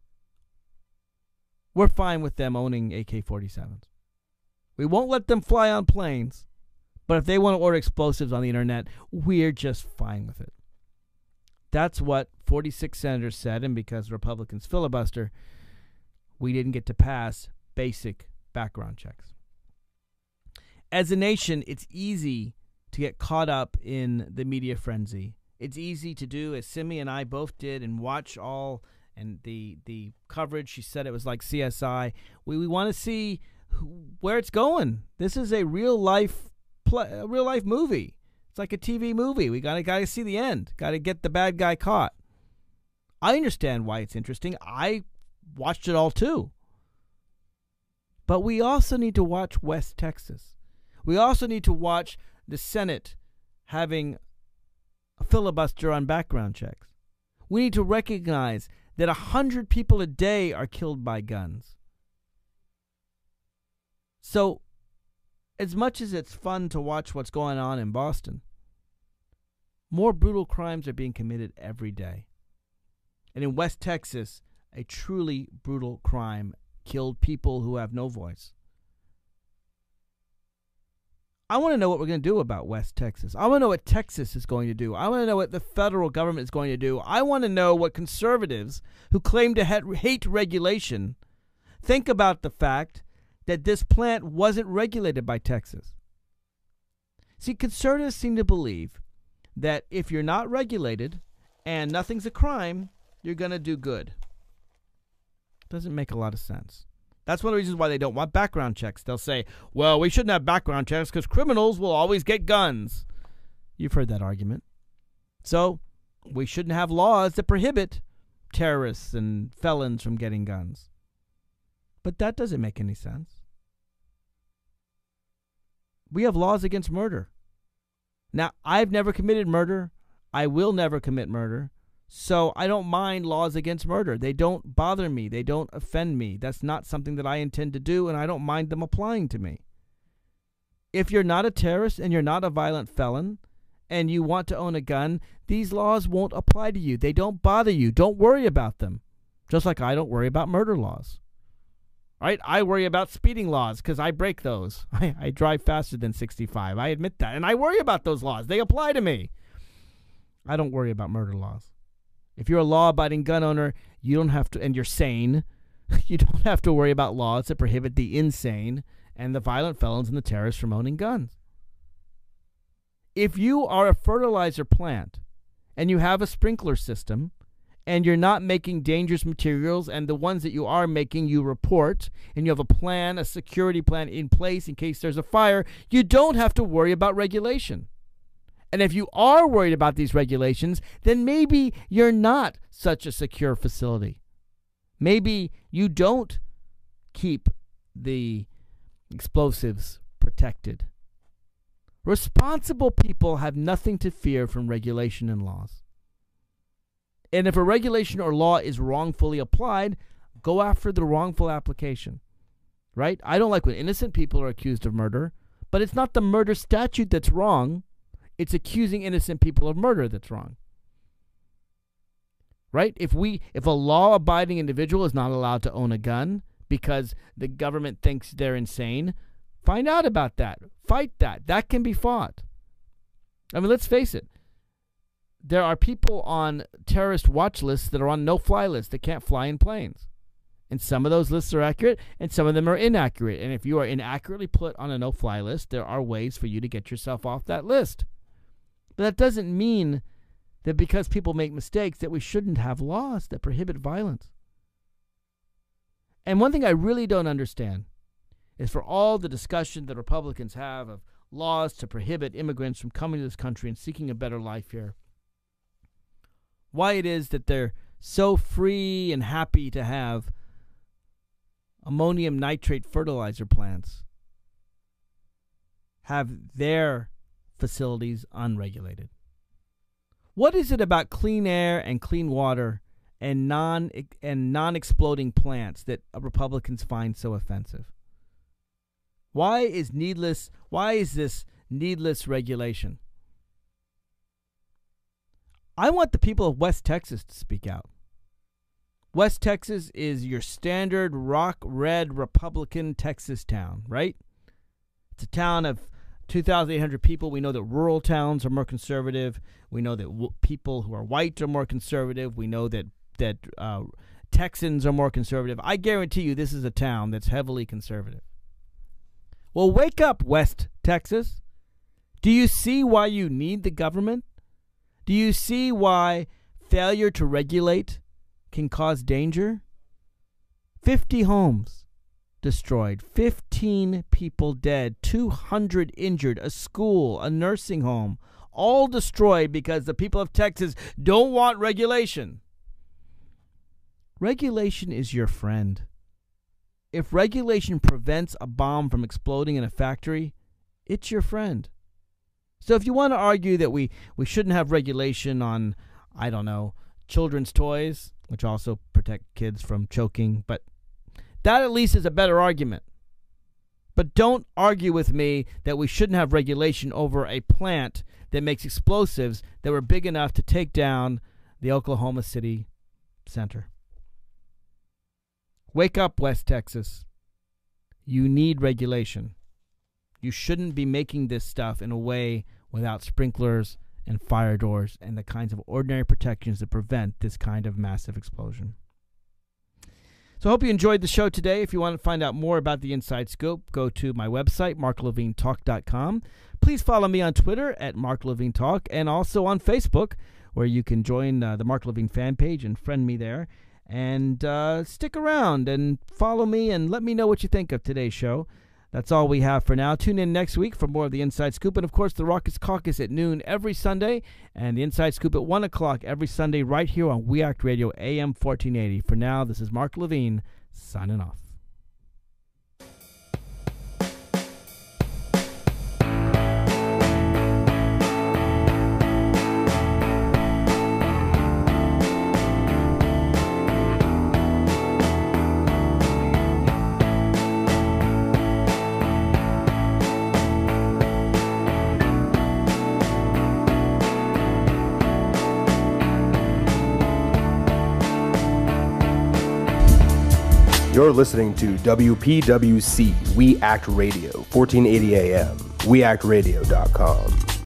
we're fine with them owning AK-47s. We won't let them fly on planes, but if they want to order explosives on the internet, we're just fine with it. That's what 46 senators said, and because Republicans filibuster, we didn't get to pass basic background checks. As a nation, it's easy to get caught up in the media frenzy. It's easy to do, as Simi and I both did, and watch all and the coverage. She said it was like CSI. We want to see where it's going. This is a real life movie. It's like a TV movie. We gotta see the end. Got to get the bad guy caught. I understand why it's interesting. I watched it all too. But we also need to watch West Texas. We also need to watch the Senate having a filibuster on background checks. We need to recognize that 100 people a day are killed by guns. So, as much as it's fun to watch what's going on in Boston, more brutal crimes are being committed every day. And in West Texas, a truly brutal crime killed people who have no voice. I want to know what we're going to do about West Texas. I want to know what Texas is going to do. I want to know what the federal government is going to do. I want to know what conservatives who claim to hate regulation think about the fact that this plant wasn't regulated by Texas. See, conservatives seem to believe that if you're not regulated and nothing's a crime, you're going to do good. Doesn't make a lot of sense. That's one of the reasons why they don't want background checks. They'll say, well, we shouldn't have background checks because criminals will always get guns. You've heard that argument. So we shouldn't have laws that prohibit terrorists and felons from getting guns. But that doesn't make any sense. We have laws against murder. Now, I've never committed murder. I will never commit murder. So I don't mind laws against murder. They don't bother me. They don't offend me. That's not something that I intend to do, and I don't mind them applying to me. If you're not a terrorist and you're not a violent felon and you want to own a gun, these laws won't apply to you. They don't bother you. Don't worry about them. Just like I don't worry about murder laws. Right? I worry about speeding laws because I break those. I drive faster than 65. I admit that. And I worry about those laws. They apply to me. I don't worry about murder laws. If you're a law-abiding gun owner, you don't have to, and you're sane, you don't have to worry about laws that prohibit the insane and the violent felons and the terrorists from owning guns. If you are a fertilizer plant and you have a sprinkler system and you're not making dangerous materials, and the ones that you are making you report, and you have a plan, a security plan in place in case there's a fire, you don't have to worry about regulation. And if you are worried about these regulations, then maybe you're not such a secure facility. Maybe you don't keep the explosives protected. Responsible people have nothing to fear from regulation and laws. And if a regulation or law is wrongfully applied, go after the wrongful application. Right? I don't like when innocent people are accused of murder, but it's not the murder statute that's wrong. It's accusing innocent people of murder that's wrong. Right? If a law-abiding individual is not allowed to own a gun because the government thinks they're insane, find out about that. Fight that. That can be fought. I mean, let's face it. There are people on terrorist watch lists that are on no-fly lists that can't fly in planes. And some of those lists are accurate, and some of them are inaccurate. And if you are inaccurately put on a no-fly list, there are ways for you to get yourself off that list. But that doesn't mean that because people make mistakes that we shouldn't have laws that prohibit violence. And one thing I really don't understand is for all the discussion that Republicans have of laws to prohibit immigrants from coming to this country and seeking a better life here, why it is that they're so free and happy to have ammonium nitrate fertilizer plants have their facilities unregulated. What is it about clean air and clean water and non-exploding plants that Republicans find so offensive? Why is this needless regulation? I want the people of West Texas to speak out. West Texas is your standard rock red Republican Texas town, right? It's a town of 2,800 people. We know that rural towns are more conservative. We know that people who are white are more conservative. We know that Texans are more conservative. I guarantee you this is a town that's heavily conservative. Well, wake up, West Texas. Do you see why you need the government? Do you see why failure to regulate can cause danger? 50 homes destroyed, 15 people dead, 200 injured, a school, a nursing home, all destroyed because the people of Texas don't want regulation. Regulation is your friend. If regulation prevents a bomb from exploding in a factory, it's your friend. So if you want to argue that we shouldn't have regulation on, I don't know, children's toys, which also protect kids from choking, but that at least is a better argument. But don't argue with me that we shouldn't have regulation over a plant that makes explosives that were big enough to take down the Oklahoma City center. Wake up, West Texas. You need regulation. You shouldn't be making this stuff in a way without sprinklers and fire doors and the kinds of ordinary protections that prevent this kind of massive explosion. So I hope you enjoyed the show today. If you want to find out more about the Inside Scoop, go to my website, marklevinetalk.com. Please follow me on Twitter at marklevinetalk and also on Facebook, where you can join the Mark Levine fan page and friend me there. And stick around and follow me and let me know what you think of today's show. That's all we have for now. Tune in next week for more of the Inside Scoop. And, of course, the Raucous Caucus at noon every Sunday and the Inside Scoop at 1 o'clock every Sunday right here on We Act Radio AM 1480. For now, this is Mark Levine signing off. You're listening to WPWC We Act Radio, 1480 AM, weactradio.com.